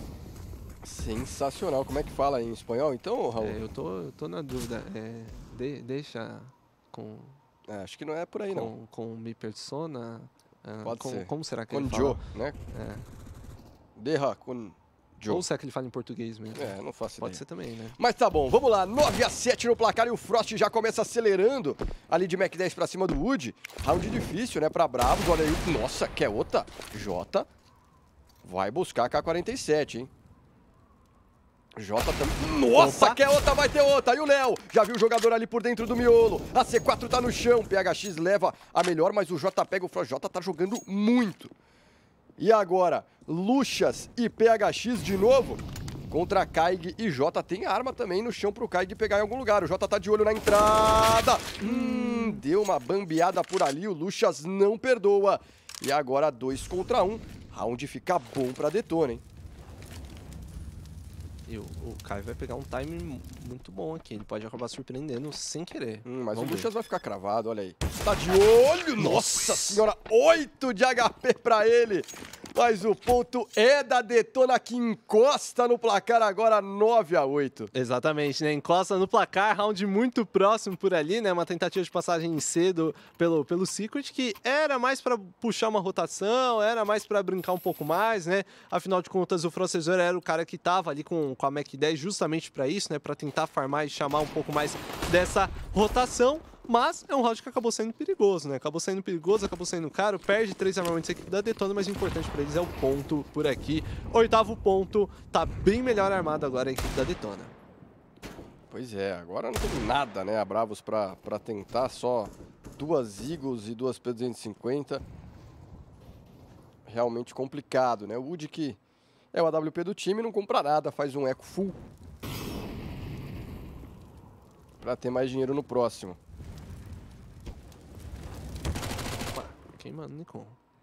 Sensacional. Como é que fala em espanhol, então, Raul? É, eu, tô, eu tô na dúvida. É, de, deixa com... É, acho que não é por aí, com, não. Com mi persona... Uh, Pode com, ser. Como será que com ele Joe, fala? né? É. Derra com Joe. Ou será que ele fala em português mesmo? É, não faço Pode ideia. ser também, né? Mas tá bom, vamos lá. nove a sete no placar e o Frost já começa acelerando ali de Mac dez pra cima do Woody. Round difícil, né, pra Bravos. Olha aí. Nossa, quer outra? Jota vai buscar a K quarenta e sete, hein? Jota também. Nossa, Opa. quer outra, vai ter outra. E o Léo já viu o jogador ali por dentro do miolo. A C quatro tá no chão. P H X leva a melhor, mas o Jota pega o Frost. Jota tá jogando muito. E agora, Luxas e P H X de novo contra Kaig e Jota. Tem arma também no chão pro Kaig pegar em algum lugar. O Jota tá de olho na entrada. Hum, deu uma bambeada por ali. O Luxas não perdoa. E agora dois contra um. Round fica bom pra Detona, hein? E o, o Kai vai pegar um time muito bom aqui. Ele pode acabar surpreendendo sem querer. Hum, mas Vamos o Luxas ver. vai ficar cravado, olha aí. Tá de olho! Nossa senhora! oito de H P pra ele! Mas o ponto é da Detona, que encosta no placar agora nove a oito. Exatamente, né? Encosta no placar, round muito próximo por ali, né? Uma tentativa de passagem cedo pelo, pelo Secret, que era mais para puxar uma rotação, era mais para brincar um pouco mais, né? Afinal de contas, o Frostezor era o cara que tava ali com, com a Mac dez justamente para isso, né? Para tentar farmar e chamar um pouco mais dessa rotação. Mas é um round que acabou sendo perigoso, né? Acabou sendo perigoso, acabou sendo caro, perde três armamentos a equipe da Detona, mas o importante para eles é o ponto por aqui. Oitavo ponto, tá bem melhor armado agora a equipe da Detona. Pois é, agora não tem nada, né, a Bravos pra, pra tentar, só duas Eagles e duas P duzentos e cinquenta. Realmente complicado, né? O Wood, que é o A W P do time, não compra nada, faz um eco full pra ter mais dinheiro no próximo. Queimando, Nikon.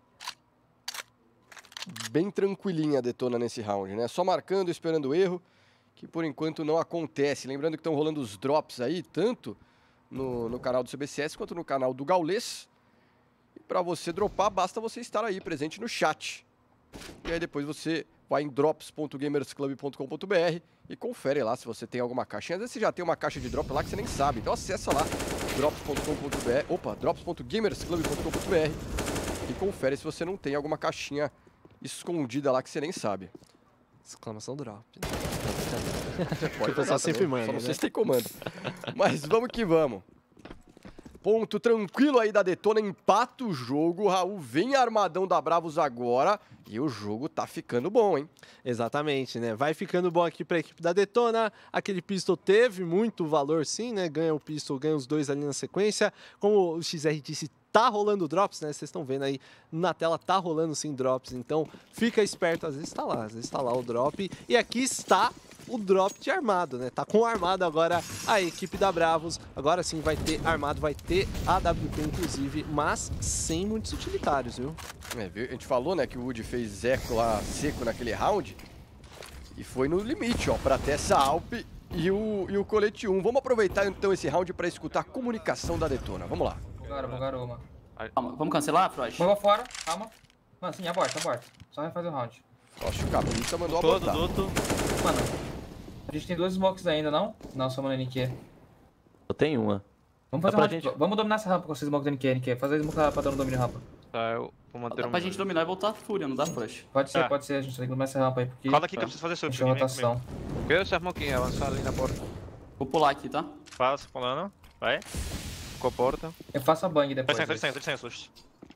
Bem tranquilinha a Detona nesse round, né? Só marcando, esperando o erro, que por enquanto não acontece. Lembrando que estão rolando os drops aí, tanto no, no canal do C B C S quanto no canal do Gaules. E para você dropar, basta você estar aí presente no chat. E aí depois você vai em drops ponto gamersclub ponto com ponto br e confere lá se você tem alguma caixinha. Às vezes você já tem uma caixa de drop lá que você nem sabe. Então acessa lá, drops ponto com ponto br, opa, drops ponto gamersclub ponto com ponto br e confere se você não tem alguma caixinha escondida lá que você nem sabe. Exclamação drop. Pode o pessoal sempre também, manda, só não né? sei se tem comando. Mas vamos que vamos. Ponto tranquilo aí da Detona, empata o jogo. Raul vem armadão da Bravos agora e o jogo tá ficando bom, hein? Exatamente, né? Vai ficando bom aqui para a equipe da Detona. Aquele pistol teve muito valor, sim, né? Ganha o pistol, ganha os dois ali na sequência. Como o X R disse, tá rolando drops, né? Vocês estão vendo aí na tela, tá rolando sim drops. Então fica esperto, às vezes tá lá, às vezes tá lá o drop. E aqui está o drop de armado, né? Tá com armado agora a equipe da Bravos. Agora sim vai ter armado, vai ter A W P inclusive, mas sem muitos utilitários, viu? É, a gente falou, né, que o Wood fez eco lá seco naquele round e foi no limite, ó, pra ter essa Alp e o, e o colete um. Vamos aproveitar então esse round pra escutar a comunicação da Detona. Vamos lá. Bugaram, bugaram uma. Calma, vamos cancelar, Frost? Vamos fora, calma. Mano, sim, aborta, aborta. Só vai fazer o round. Acho que o Capita mandou Todo, abortar. duto. Mano, a gente tem duas smokes ainda, não? Não, só uma N Q. Eu tenho uma. Vamos fazer Dá uma pra gente... Vamos dominar essa rampa com essa smoke da N Q, N Q. Fazer a smoke pra dar no domínio rampa. Tá, eu vou manter Dá o pra meu. gente dominar e voltar a fúria, não dá, Frost? Pode ser, Tá. pode ser. A gente tem que dominar essa rampa aí, porque... Cola aqui que eu preciso fazer surf. Encheu a Vem rotação. comigo. Eu e o Sermoquinho, avançar ali na porta. Vou pular aqui, tá? Passa, pulando. Vai. Ficou a porta. Eu faço a bang Tô depois. sem, tô sem, tô sem susto.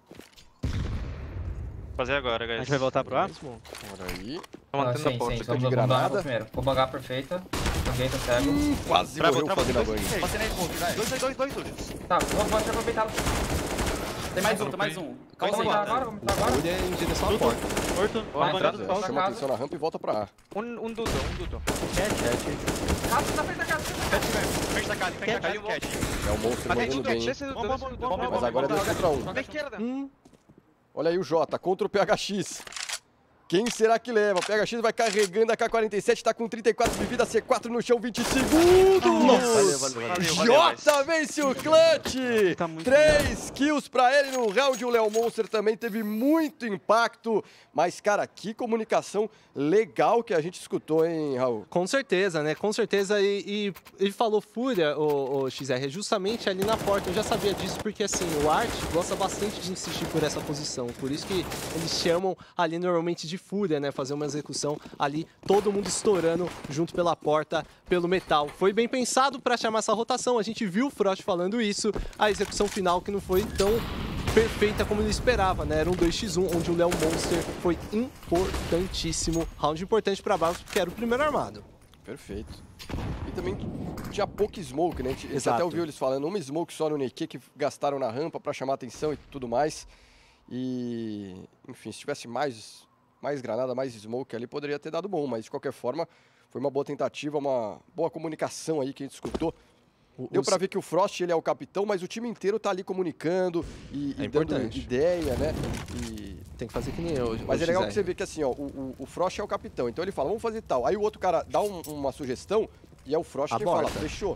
Vou fazer agora, guys. A gente vai voltar pro A? Bora aí. Tô Ah, mantendo sim, a porta. sim. tô Vamos de vamos dar a granada. rampa primeiro. Vou bangar perfeita. Joguei, tô cego. Hum, quase Travou, morreu travou, fazendo a dois, banho. Passei na smoke, vai. Dois, dois, dois, dois sujas. Tá, vou, vou aproveitar. Tem mais um, tem mais um. Vamos Calma aí. entrar agora, vamos entrar agora. Ele é em direção à porta. Morto. Vai, Ó, entrada bandido do falso. pau. Chama atenção na rampa e volta pra A. Um, um duto, um duto. Rápido, na frente da casa. Frente da casa, frente da casa, cat. É o monstro Atende mandando o bem, cat, hein? esse duto, esse duto. Mas agora é dois contra um. Da esquerda. Hum, Olha aí o Jota, contra o P H X. Quem será que leva? O P H X vai carregando a K quarenta e sete, tá com trinta e quatro de vida, C quatro no chão, vinte segundos! Valeu, valeu, valeu. Jota vence o clutch! Tá muito Três kills pra ele no round. O Léo Monster também teve muito impacto. Mas, cara, que comunicação legal que a gente escutou, hein, Raul? com certeza, né? Com certeza. E, e ele falou fúria, o, o X R, justamente ali na porta. Eu já sabia disso, porque assim, o Art gosta bastante de insistir por essa posição. Por isso que eles chamam ali normalmente de fúria, né? Fazer uma execução ali, todo mundo estourando junto pela porta, pelo metal. Foi bem pensado para chamar essa rotação. A gente viu o Frost falando isso. A execução final que não foi tão perfeita como ele esperava, né? Era um dois contra um, onde o Léo Monster foi importantíssimo. Round importante para Bravos, porque era o primeiro armado. Perfeito. E também tinha pouco smoke, né? A gente, a gente Exato. até ouviu eles falando, uma smoke só no Neke que gastaram na rampa pra chamar atenção e tudo mais. E, enfim, se tivesse mais, mais granada, mais smoke ali, poderia ter dado bom. Mas, de qualquer forma, foi uma boa tentativa, uma boa comunicação aí que a gente escutou. Deu pra ver que o Frost, ele é o capitão, mas o time inteiro tá ali comunicando e, É e dando importante. ideia, né? E... Tem que fazer que nem eu. Mas o é legal X R. que você vê que assim, ó, o, o, o Frost é o capitão, então ele fala, vamos fazer tal. Aí o outro cara dá um- uma sugestão e é o Frost quem Aborta. fala, fechou.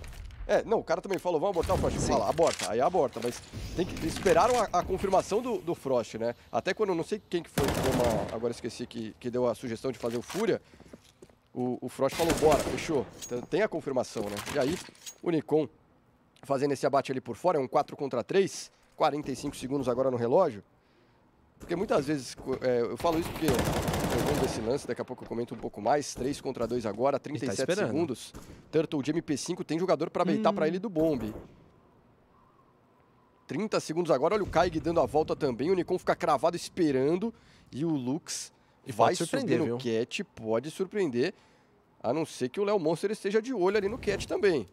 É, não, o cara também falou, vamos abortar o Frost. Fala, aborta, aí aborta, mas tem que esperaram a, a confirmação do, do Frost, né? Até quando, não sei quem que foi, que deu uma, agora esqueci, que, que deu a sugestão de fazer o Fúria, o, o Frost falou, bora, fechou. Então, tem a confirmação, né? E aí, o Nikon fazendo esse abate ali por fora, é um quatro contra três, quarenta e cinco segundos agora no relógio. Porque muitas vezes, é, eu falo isso porque eu vou desse lance, daqui a pouco eu comento um pouco mais, três contra dois agora, trinta e sete segundos. Turtle de M P cinco tem jogador para baitar hum. para ele do bombe. trinta segundos agora, olha o Kaig dando a volta também, o Nikon fica cravado esperando e o Lux e vai subir no Cat, pode surpreender, a não ser que o Léo Monster esteja de olho ali no Cat também.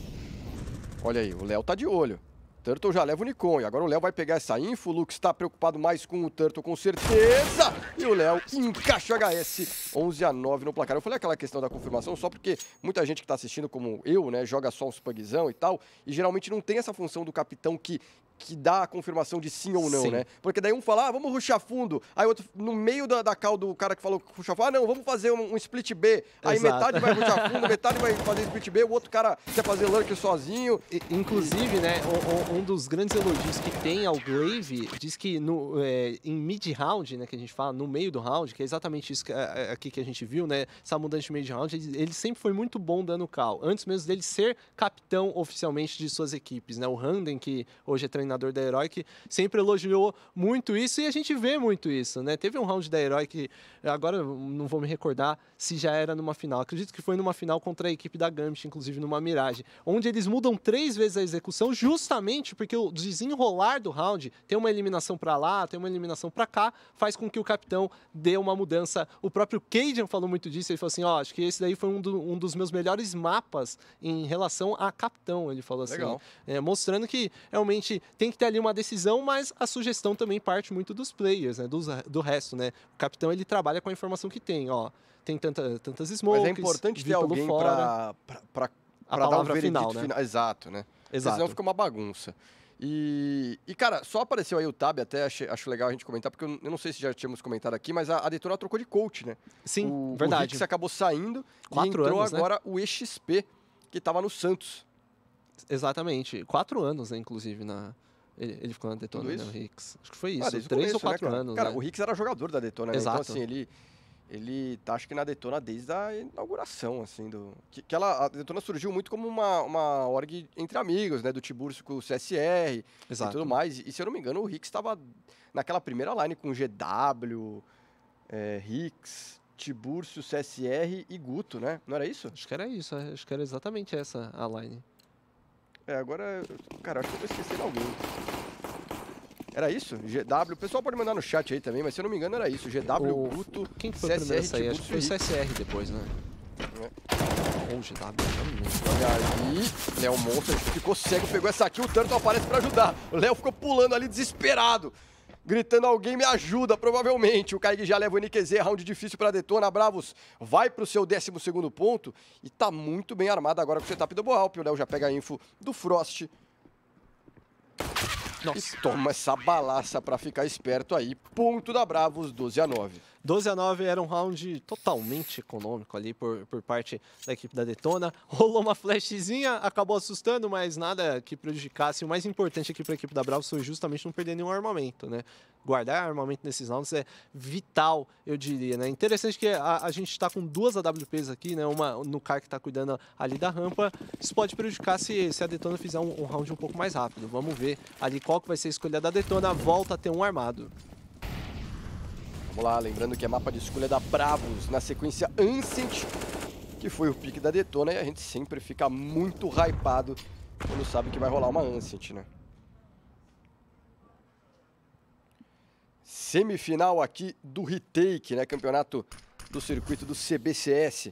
Olha aí, o Léo tá de olho. Turtle já leva o Nikon, e agora o Léo vai pegar essa info, o Lux está preocupado mais com o Turtle, com certeza, e o Léo encaixa o H S, onze a nove no placar. Eu falei aquela questão da confirmação só porque muita gente que está assistindo, como eu, né, joga só os pugzão e tal, e geralmente não tem essa função do capitão que... que dá a confirmação de sim ou não, sim. né? Porque daí um fala, ah, vamos rushar fundo. Aí outro, no meio da, da call do cara que falou que rushar fundo, ah, não, vamos fazer um, um split B. Aí Exato. metade vai rushar fundo, metade vai fazer split B, o outro cara quer fazer lurk sozinho. E, inclusive, né, um, um dos grandes elogios que tem ao Glaive diz que no, é, em mid-round, né, que a gente fala, no meio do round, que é exatamente isso que, é, aqui que a gente viu, né, essa mudança de mid-round, ele, ele sempre foi muito bom dando call, antes mesmo dele ser capitão oficialmente de suas equipes, né? O Handen, que hoje é treinador treinador da Heroic, sempre elogiou muito isso e a gente vê muito isso, né? Teve um round da Heroic, agora não vou me recordar se já era numa final, acredito que foi numa final contra a equipe da Gambit, inclusive numa Mirage, onde eles mudam três vezes a execução justamente porque o desenrolar do round tem uma eliminação para lá, tem uma eliminação para cá, faz com que o capitão dê uma mudança. O próprio Cajun falou muito disso, ele falou assim, ó, oh, acho que esse daí foi um, do, um dos meus melhores mapas em relação a capitão, ele falou assim, é, mostrando que realmente tem que ter ali uma decisão, mas a sugestão também parte muito dos players, né, do, do resto, né, o capitão ele trabalha com a informação que tem, ó, tem tanta, tantas smokes, mas é importante ter alguém para para dar um veredito final, né? final, exato, né, exato, senão fica uma bagunça. E, e, cara, só apareceu aí o Tab, até achei, acho legal a gente comentar, porque eu, eu não sei se já tínhamos comentado aqui, mas a, a Detona trocou de coach, né? Sim, o, verdade. O Rix acabou saindo Quatro e entrou anos, agora né? o E X P, que estava no Santos. Exatamente. Quatro anos, né, inclusive, na... Ele, ele ficou na Detona, né, o Rix. Acho que foi isso, ah, três começo, ou quatro né, cara? anos, Cara, né? o Rix era jogador da Detona, né? Exato. Então, assim, ele... Ele tá, acho que na Detona desde a inauguração, assim, do... Que, que ela, a Detona surgiu muito como uma, uma org entre amigos, né? Do Tiburcio com o C S R Exato. E tudo mais. E, se eu não me engano, o Rix estava naquela primeira line com G W, é, Rix, Tiburcio, C S R e Guto, né? Não era isso? Acho que era isso, acho que era exatamente essa a line. É, agora... Cara, acho que eu tô esquecendo alguém. Era isso? G W, o pessoal pode mandar no chat aí também, mas se eu não me engano era isso. G W, o Guto, quem que foi C S R, o primeiro a sair? Acho que foi o C S R depois, né? É. Ou G W, não me lembro. Olha aí, Léo Monster ficou cego, pegou essa aqui, o Turtle aparece pra ajudar. O Léo ficou pulando ali desesperado, gritando, alguém me ajuda, provavelmente. O Kaig já leva o N Q Z, round difícil pra Detona. Bravos vai pro seu décimo segundo ponto e tá muito bem armado agora com o setup do Boalp. O Léo já pega a info do Frost. Nossa. E toma essa balaça pra ficar esperto aí. Ponto da Bravos, doze a nove. doze a nove era um round totalmente econômico ali por, por parte da equipe da Detona. Rolou uma flashzinha, acabou assustando, mas nada que prejudicasse. O mais importante aqui para a equipe da Bravos foi justamente não perder nenhum armamento, né? Guardar armamento nesses rounds é vital, eu diria, né? Interessante que a, a gente está com duas A W Ps aqui, né? Uma no cara que está cuidando ali da rampa. Isso pode prejudicar se, se a Detona fizer um, um round um pouco mais rápido. Vamos ver ali qual que vai ser a escolha da Detona. Volta a ter um armado. Vamos lá, lembrando que é mapa de escolha da Bravos, na sequência Ancient, que foi o pique da Detona, e a gente sempre fica muito hypado quando sabe que vai rolar uma Ancient, né? Semifinal aqui do Retake, né? Campeonato do circuito do C B C S.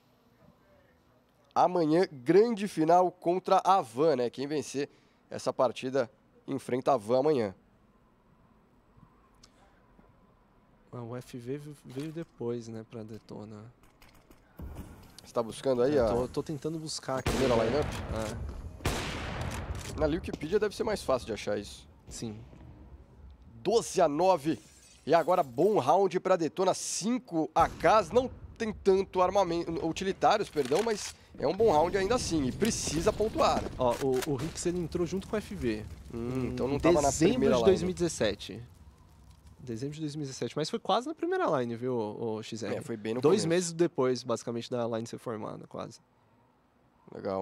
Amanhã, grande final contra a Van, né? Quem vencer essa partida enfrenta a Van amanhã. O F V veio depois, né, pra Detona. Você tá buscando aí é, a... Tô, tô tentando buscar aqui. Primeira lineup? É. Na Wikipedia deve ser mais fácil de achar isso. Sim. doze a nove. E agora bom round pra Detona. cinco A Ks. Não tem tanto armamento... Utilitários, perdão, mas é um bom round ainda assim, e precisa pontuar. Ó, o, o Rix ele entrou junto com o F V. Hum, então não em tava na dezembro primeira de line. dois mil e dezessete. Dezembro de dois mil e dezessete, mas foi quase na primeira line, viu, o X R? É, foi bem no Dois começo. meses depois, basicamente, da line ser formada, quase. Legal.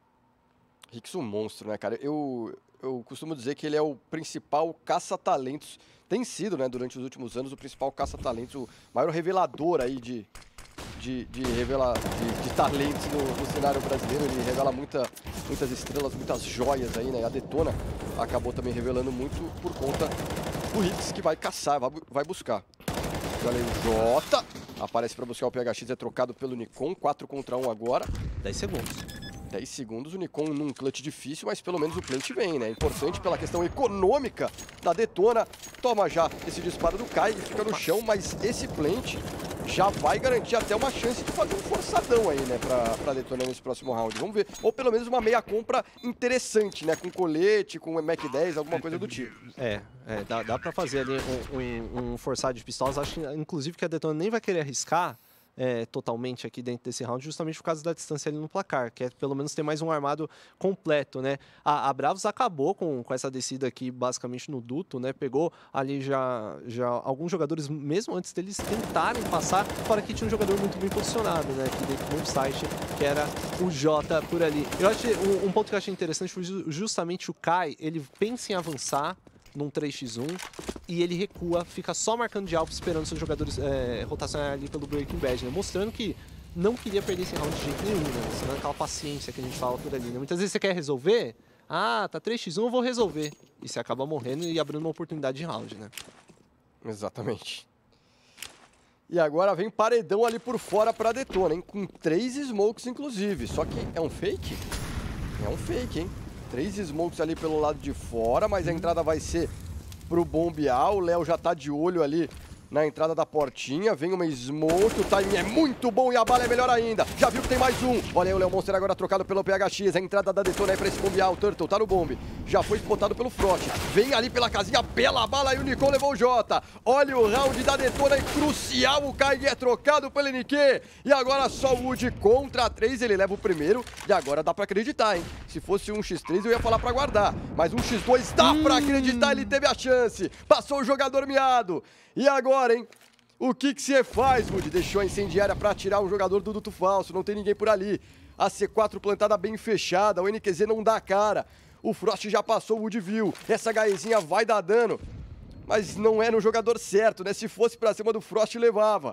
Rix um monstro, né, cara? Eu, eu costumo dizer que ele é o principal caça-talentos, tem sido, né, durante os últimos anos, o principal caça-talentos, o maior revelador aí de, de, de, revela, de, de talentos no, no cenário brasileiro. Ele revela muita, muitas estrelas, muitas joias aí, né? A Detona acabou também revelando muito por conta do Rix, que vai caçar, vai, vai buscar. Olha aí o Jota, aparece para buscar o P H X, é trocado pelo Nikon, quatro contra um agora. dez segundos. dez segundos, o Nikon num clutch difícil, mas pelo menos o plant vem, né? Importante pela questão econômica da Detona. Toma já esse disparo do Kai, ele fica no chão, mas esse plant já vai garantir até uma chance de fazer um forçadão aí, né, pra, pra Detona nesse próximo round. Vamos ver. Ou pelo menos uma meia compra interessante, né? Com colete, com Mac dez, alguma coisa do tipo. É, é dá, dá pra fazer ali um, um, um forçado de pistolas. Acho que, inclusive, que a Detona nem vai querer arriscar É, totalmente aqui dentro desse round, justamente por causa da distância ali no placar, que é pelo menos ter mais um armado completo, né? A, a Bravos acabou com, com essa descida aqui, basicamente no duto, né? Pegou ali já, já alguns jogadores, mesmo antes deles tentarem passar, fora que tinha um jogador muito bem posicionado, né? Aqui dentro do site, que era o Jota por ali. Eu achei, um, um ponto que eu achei interessante foi justamente o Kai, ele pensa em avançar num três por um e ele recua, fica só marcando de alvo, esperando seus jogadores é, rotacionar ali pelo Breaking Bad, né? Mostrando que não queria perder esse round de jeito nenhum, né? Mostrando aquela paciência que a gente fala por ali, né? Muitas vezes você quer resolver, ah, tá três por um, eu vou resolver. E você acaba morrendo e abrindo uma oportunidade de round, né? Exatamente. E agora vem paredão ali por fora pra Detona, hein? Com três smokes, inclusive. Só que é um fake? É um fake, hein? Três smokes ali pelo lado de fora, mas a entrada vai ser pro bombear. O Léo já tá de olho ali na entrada da portinha. Vem uma smoke, o timing é muito bom e a bala é melhor ainda. Já viu que tem mais um. Olha aí o Léo Monster agora trocado pelo P H X. A entrada da Detona aí pra esse bombear. O Turtle tá no bombe. Já foi spotado pelo Frost. Vem ali pela casinha, bela bala e o Nikon levou o Jota. Olha o round da Detona, é crucial. O Kai é trocado pelo N Q. E agora só o Wood contra três. Ele leva o primeiro e agora dá pra acreditar, hein? Se fosse um por três eu ia falar pra guardar. Mas um por dois dá pra acreditar, ele teve a chance. Passou o jogador miado. E agora, hein? O que que você faz, Wood? Deixou a incendiária pra tirar um jogador do duto falso. Não tem ninguém por ali. A C quatro plantada bem fechada. O N Q Z não dá cara. O Frost já passou, o Wood viu. Essa HEzinha vai dar dano. Mas não é no jogador certo, né? Se fosse pra cima do Frost, levava.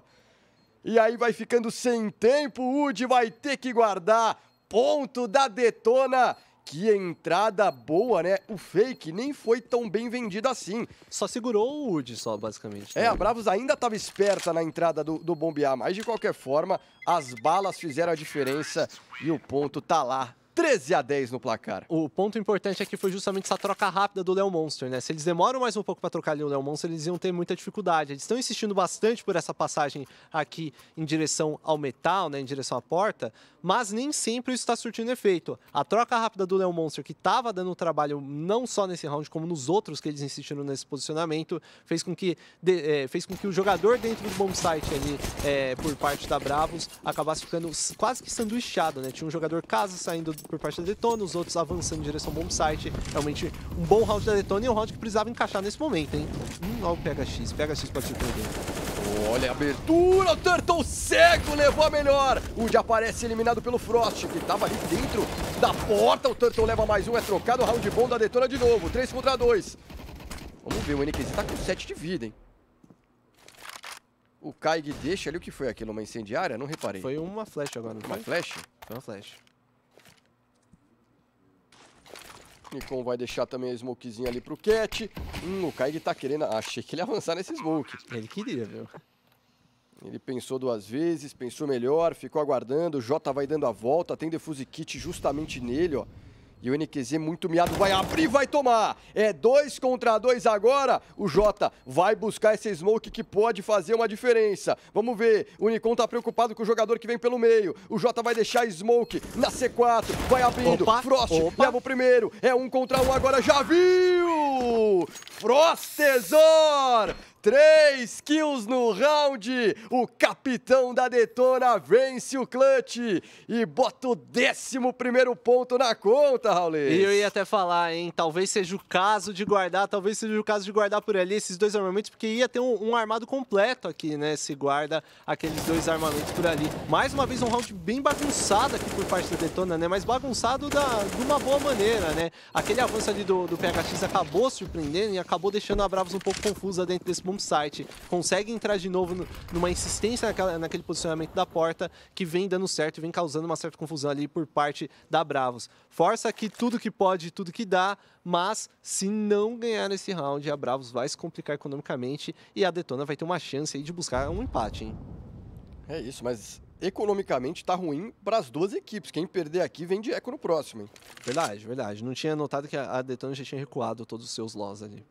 E aí vai ficando sem tempo. O Wood vai ter que guardar. Ponto da Detona. Que entrada boa, né? O fake nem foi tão bem vendido assim. Só segurou o Wood, só, basicamente. É, né? a Bravos ainda estava esperta na entrada do, do bombear, mas de qualquer forma, as balas fizeram a diferença e o ponto tá lá. treze a dez no placar. O ponto importante aqui foi justamente essa troca rápida do Léo Monster, né? Se eles demoram mais um pouco para trocar ali o Léo Monster, eles iam ter muita dificuldade. Eles estão insistindo bastante por essa passagem aqui em direção ao metal, né? Em direção à porta, mas nem sempre isso está surtindo efeito. A troca rápida do Léo Monster, que estava dando trabalho não só nesse round, como nos outros que eles insistiram nesse posicionamento, fez com que, de, é, fez com que o jogador dentro do bomb site ali, é, por parte da Bravos, acabasse ficando quase que sanduichado, né? Tinha um jogador casa saindo por parte da Detona, os outros avançando em direção ao bomb site. Realmente um bom round da Detona e um round que precisava encaixar nesse momento, hein? Hum, olha o P H X, P H X pode surpreender. Olha a abertura, o Turtle cego levou a melhor. O Wood aparece eliminado pelo Frost, que estava ali dentro da porta. O Turtle leva mais um, é trocado, o round bom da Detona de novo, três contra dois. Vamos ver, o N Q Z tá com sete de vida, hein? O Kaig deixa ali, o que foi aquilo? Uma incendiária? Não reparei. Foi uma flash agora, não Uma foi? flash? Foi uma flash. Nikon vai deixar também a smokezinha ali pro Cat. Hum, o Kaig tá querendo... Achei que ele ia avançar nesse smoke. Ele queria, viu? Ele pensou duas vezes, pensou melhor, ficou aguardando. O Jota vai dando a volta, tem defuse kit justamente nele, ó. E o N Q Z muito miado, vai abrir, vai tomar. É dois contra dois agora. O Jota vai buscar esse smoke que pode fazer uma diferença. Vamos ver, o Nikon tá preocupado com o jogador que vem pelo meio. O Jota vai deixar smoke na C quatro, vai abrindo. Opa, Frost opa. leva o primeiro. É um contra um agora, já viu? Frostezor! Três kills no round. O capitão da Detona vence o clutch e bota o décimo primeiro ponto na conta, Raulês. E eu ia até falar, hein? Talvez seja o caso de guardar, talvez seja o caso de guardar por ali esses dois armamentos, porque ia ter um, um armado completo aqui, né? Se guarda aqueles dois armamentos por ali. Mais uma vez um round bem bagunçado aqui por parte da Detona, né? Mas bagunçado da, de uma boa maneira, né? Aquele avanço ali do, do P H X acabou surpreendendo e acabou deixando a Bravos um pouco confusa dentro desse bomb site. Consegue entrar de novo no, numa insistência naquela, naquele posicionamento da porta que vem dando certo e vem causando uma certa confusão ali por parte da Bravos. Força aqui tudo que pode, tudo que dá, mas se não ganhar esse round, a Bravos vai se complicar economicamente e a Detona vai ter uma chance aí de buscar um empate, hein? É isso, mas economicamente tá ruim para as duas equipes. Quem perder aqui vem de eco no próximo, hein? Verdade, verdade. Não tinha notado que a Detona já tinha recuado todos os seus loss ali.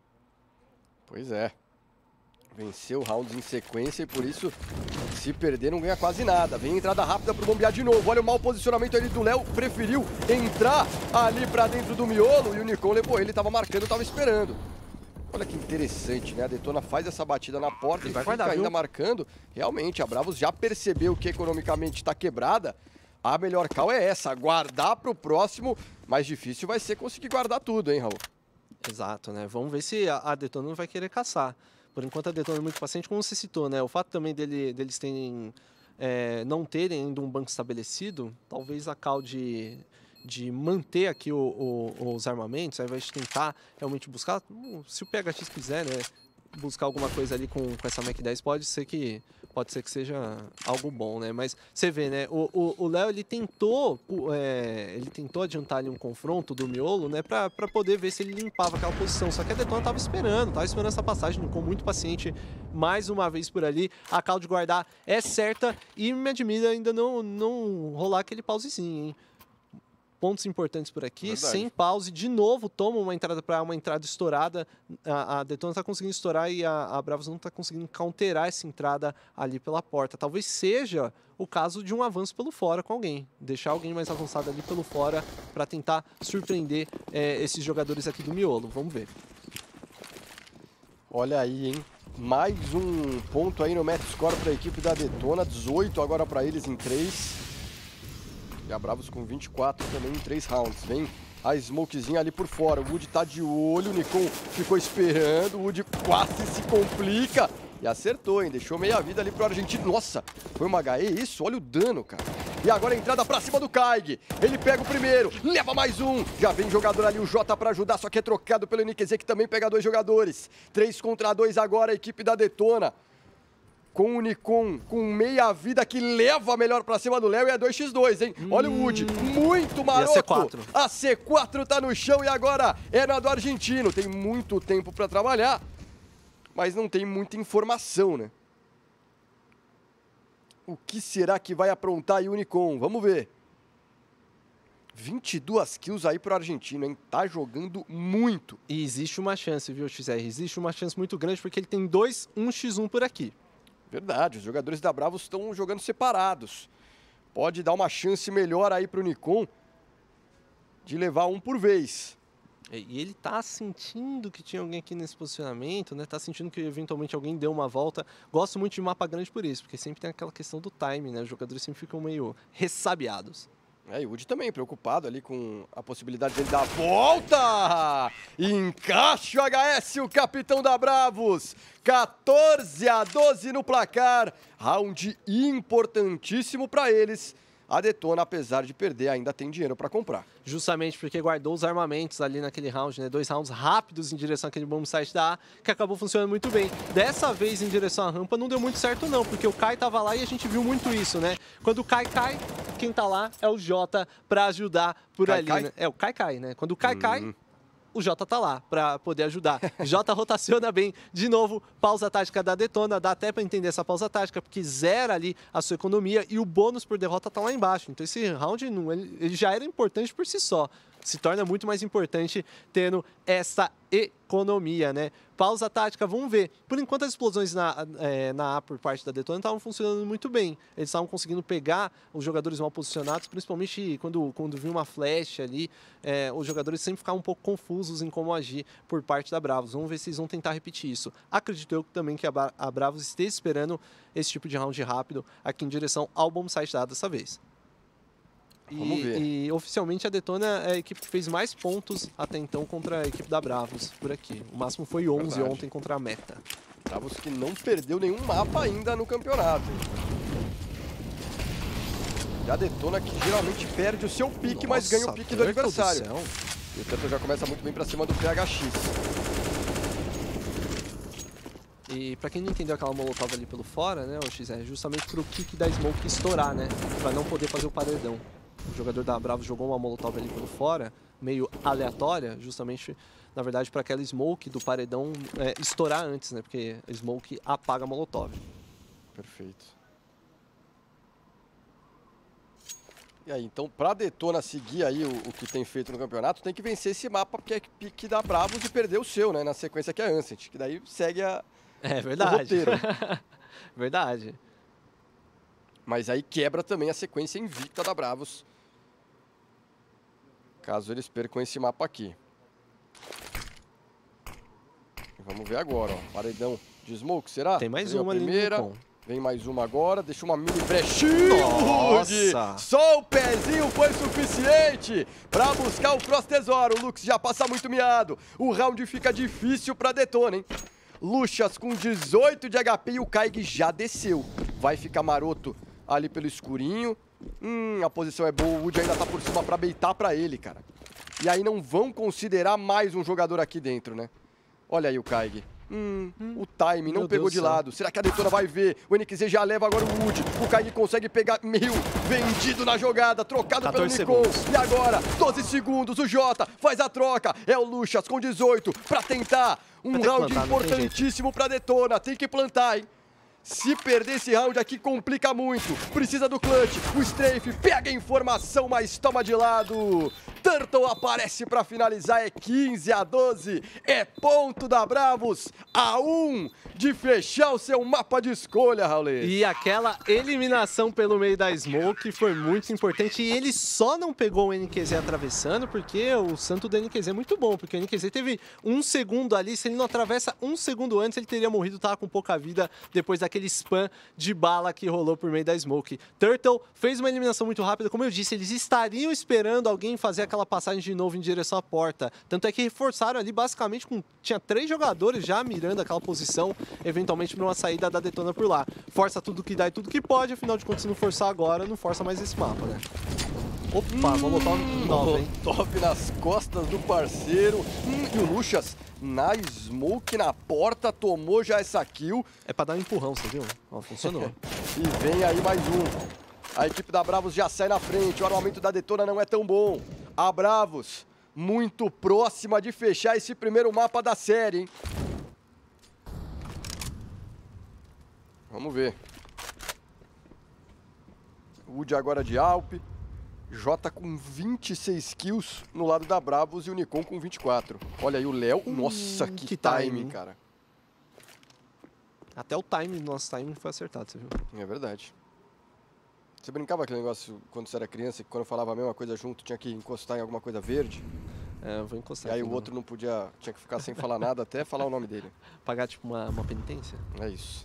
Pois é. Venceu rounds em sequência e por isso, se perder, não ganha quase nada. Vem entrada rápida pro bombear de novo. Olha o mau posicionamento ali do Léo. Preferiu entrar ali pra dentro do miolo e o Nicon levou ele. Tava marcando, tava esperando. Olha que interessante, né? A Detona faz essa batida na porta e vai fica guardar, ainda viu? marcando. Realmente, a Bravos já percebeu que economicamente tá quebrada. A melhor call é essa, guardar pro próximo. Mais difícil vai ser conseguir guardar tudo, hein, Raul? Exato, né? Vamos ver se a, a Detona não vai querer caçar. Por enquanto a Detona é muito paciente, como você citou, né? O fato também dele, deles terem, é, não terem ainda um banco estabelecido, talvez a call de, de manter aqui o, o, os armamentos, ao invés de tentar realmente buscar, se o P H X quiser, né? Buscar alguma coisa ali com, com essa Mac dez, pode ser que pode ser que seja algo bom, né? Mas você vê, né? O Léo, ele tentou é, ele tentou adiantar ali um confronto do miolo, né? Pra, pra poder ver se ele limpava aquela posição. Só que a Detona tava esperando, tava esperando essa passagem, ficou muito paciente mais uma vez por ali. A call de guardar é certa e me admira ainda não, não rolar aquele pausezinho, hein? Pontos importantes por aqui, Verdade. sem pause, de novo toma uma entrada para uma entrada estourada, a, a Detona está conseguindo estourar e a, a Bravos não está conseguindo counterar essa entrada ali pela porta. Talvez seja o caso de um avanço pelo fora com alguém, deixar alguém mais avançado ali pelo fora para tentar surpreender é, esses jogadores aqui do miolo. Vamos ver. Olha aí, hein? Mais um ponto aí no match score para a equipe da Detona, dezoito agora para eles em três. E a Bravos com vinte e quatro também em três rounds. Vem a smokezinha ali por fora. O Wood tá de olho, o Nicon ficou esperando. O Wood quase se complica. E acertou, hein? Deixou meia vida ali pro argentino. Nossa, foi uma H E isso? Olha o dano, cara. E agora a entrada pra cima do Kaig. Ele pega o primeiro, leva mais um. Já vem jogador ali, o Jota pra ajudar, só que é trocado pelo N Q Z, que também pega dois jogadores. Três contra dois agora, a equipe da Detona. Com o Nicon, com meia vida, que leva melhor pra cima do Léo e é dois contra dois, hein? Olha o Wood, muito maroto. E a C quatro. A C quatro tá no chão e agora é na do argentino. Tem muito tempo pra trabalhar, mas não tem muita informação, né? O que será que vai aprontar aí o Nicon? Vamos ver. vinte e duas kills aí pro argentino, hein? Tá jogando muito. E existe uma chance, viu, X R? Existe uma chance muito grande porque ele tem dois um contra um por aqui. Verdade, os jogadores da Bravos estão jogando separados. Pode dar uma chance melhor aí pro Nicon de levar um por vez. E ele tá sentindo que tinha alguém aqui nesse posicionamento, né? Tá sentindo que eventualmente alguém deu uma volta. Gosto muito de mapa grande por isso, porque sempre tem aquela questão do time, né? Os jogadores sempre ficam meio ressabiados. É, e o Wood também preocupado ali com a possibilidade dele dar a volta. Encaixa o H S, o capitão da Bravos. quatorze a doze no placar. Round importantíssimo para eles. A Detona, apesar de perder, ainda tem dinheiro para comprar. Justamente porque guardou os armamentos ali naquele round, né? Dois rounds rápidos em direção àquele bomb site da A, que acabou funcionando muito bem. Dessa vez, em direção à rampa, não deu muito certo não, porque o Kai tava lá e a gente viu muito isso, né? Quando o Kai cai, quem tá lá é o Jota pra ajudar por Kai, ali, Kai? né? É, o Kai cai, né? Quando o Kai Hum. cai, o Jota tá lá pra poder ajudar. Jota rotaciona bem. De novo, pausa tática da Detona. Dá até pra entender essa pausa tática, porque zera ali a sua economia e o bônus por derrota tá lá embaixo. Então esse round, não, ele, ele já era importante por si só. se torna muito mais importante tendo essa economia, né? Pausa tática, vamos ver. Por enquanto, as explosões na, é, na A por parte da Detona estavam funcionando muito bem. Eles estavam conseguindo pegar os jogadores mal posicionados, principalmente quando, quando vinha uma flash ali, é, os jogadores sempre ficavam um pouco confusos em como agir por parte da Bravos. Vamos ver se eles vão tentar repetir isso. Acredito eu também que a, a Bravos esteja esperando esse tipo de round rápido aqui em direção ao bombsite da dessa vez. Vamos E, ver. e oficialmente a Detona é a equipe que fez mais pontos até então contra a equipe da Bravos por aqui. O máximo foi onze Verdade. ontem contra a Meta. Bravos que não perdeu nenhum mapa ainda no campeonato. E a Detona que geralmente perde o seu pique, mas ganha o pique do Turtle adversário. céu. E o Turtle já começa muito bem pra cima do P H X. E pra quem não entendeu aquela molotov ali pelo fora, né, o X, é justamente pro kick da Smoke estourar, né, pra não poder fazer o paredão. O jogador da Bravos jogou uma molotov ali pelo fora, meio aleatória, justamente, na verdade, para aquela Smoke do paredão é, estourar antes, né, porque a Smoke apaga a molotov. Perfeito. E aí, então, pra Detona seguir aí o, o que tem feito no campeonato, tem que vencer esse mapa, porque é pique da Bravos e perder o seu, né, na sequência que é Ancient, que daí segue a, É o verdade. roteiro. Verdade. Mas aí quebra também a sequência invicta da Bravos, caso eles percam esse mapa aqui. E vamos ver agora, ó. Paredão de Smoke, será? Tem mais Veio a uma ali no primeira. com. Vem mais uma agora, deixa uma mini brechinha. Nossa! Só o pezinho foi suficiente pra buscar o Cross Tesouro. O Lux já passa muito miado. O round fica difícil pra Detona, hein? Luxas com dezoito de H P e o Kaig já desceu. Vai ficar maroto ali pelo escurinho. Hum, a posição é boa, o Wood ainda tá por cima pra beitar pra ele, cara. E aí não vão considerar mais um jogador aqui dentro, né? Olha aí o Kaig. Hum, o time não Meu pegou Deus de do céu. lado. Será que a Detona vai ver? O N Q Z já leva agora o Wood. O Kaig consegue pegar meio vendido na jogada, trocado pelo quatorze Nicol. segundos. E agora, doze segundos, o Jota faz a troca. É o Luxas com dezoito pra tentar um Vai ter que round plantar, não tem importantíssimo pra Detona. Tem que plantar, hein? Se perder esse round aqui, complica muito. Precisa do clutch. O Strafe pega a informação, mas toma de lado. Turtle aparece pra finalizar. É quinze a doze. É ponto da Bravos. A um de fechar o seu mapa de escolha, Raulês. E aquela eliminação pelo meio da Smoke foi muito importante. E ele só não pegou o N Q Z atravessando porque o santo do N Q Z é muito bom. Porque o N Q Z teve um segundo ali. Se ele não atravessa um segundo antes, ele teria morrido, tava com pouca vida depois daquele spam de bala que rolou por meio da Smoke. Turtle fez uma eliminação muito rápida. Como eu disse, eles estariam esperando alguém fazer aquela passagem de novo em direção à porta. Tanto é que reforçaram ali basicamente com... Tinha três jogadores já mirando aquela posição, eventualmente para uma saída da Detona por lá. Força tudo que dá e tudo que pode, afinal de contas, se não forçar agora, não força mais esse mapa, né? Opa, Molotov nova, hein? Molotov nas costas do parceiro. Hum, e o Luxas na Smoke, na porta, tomou já essa kill. É pra dar um empurrão, você viu? Ó, funcionou. E vem aí mais um. A equipe da Bravos já sai na frente. O armamento da Detona não é tão bom. A Bravos muito próxima de fechar esse primeiro mapa da série, hein? Vamos ver. Wood agora de Alp. Jota com vinte e seis kills no lado da Bravos e o Nicon com vinte e quatro. Olha aí o Léo. Nossa, que, que timing, timing. cara. Até o timing, nosso timing foi acertado, você viu? É verdade. Você brincava aquele negócio quando você era criança, que quando eu falava a mesma coisa junto, tinha que encostar em alguma coisa verde? É, eu vou E encostar aí aqui, o né? outro não podia, tinha que ficar sem falar nada até falar o nome dele. Pagar, tipo, uma, uma penitência? É isso.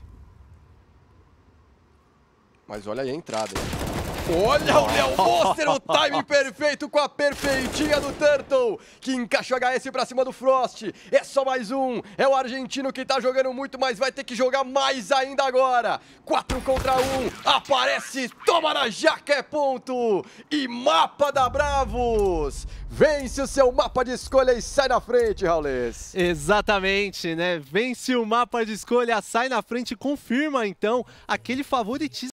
Mas olha aí a entrada. Olha o Léo Monster, o timing perfeito com a perfeitinha do Turtle, que encaixa o H S pra cima do Frost. É só mais um. É o argentino que tá jogando muito, mas vai ter que jogar mais ainda agora. quatro contra um. Aparece, toma na jaca, é ponto. E mapa da Bravos. Vence o seu mapa de escolha e sai na frente, Raulês. Exatamente, né? Vence o mapa de escolha, sai na frente e confirma, então, aquele favoritismo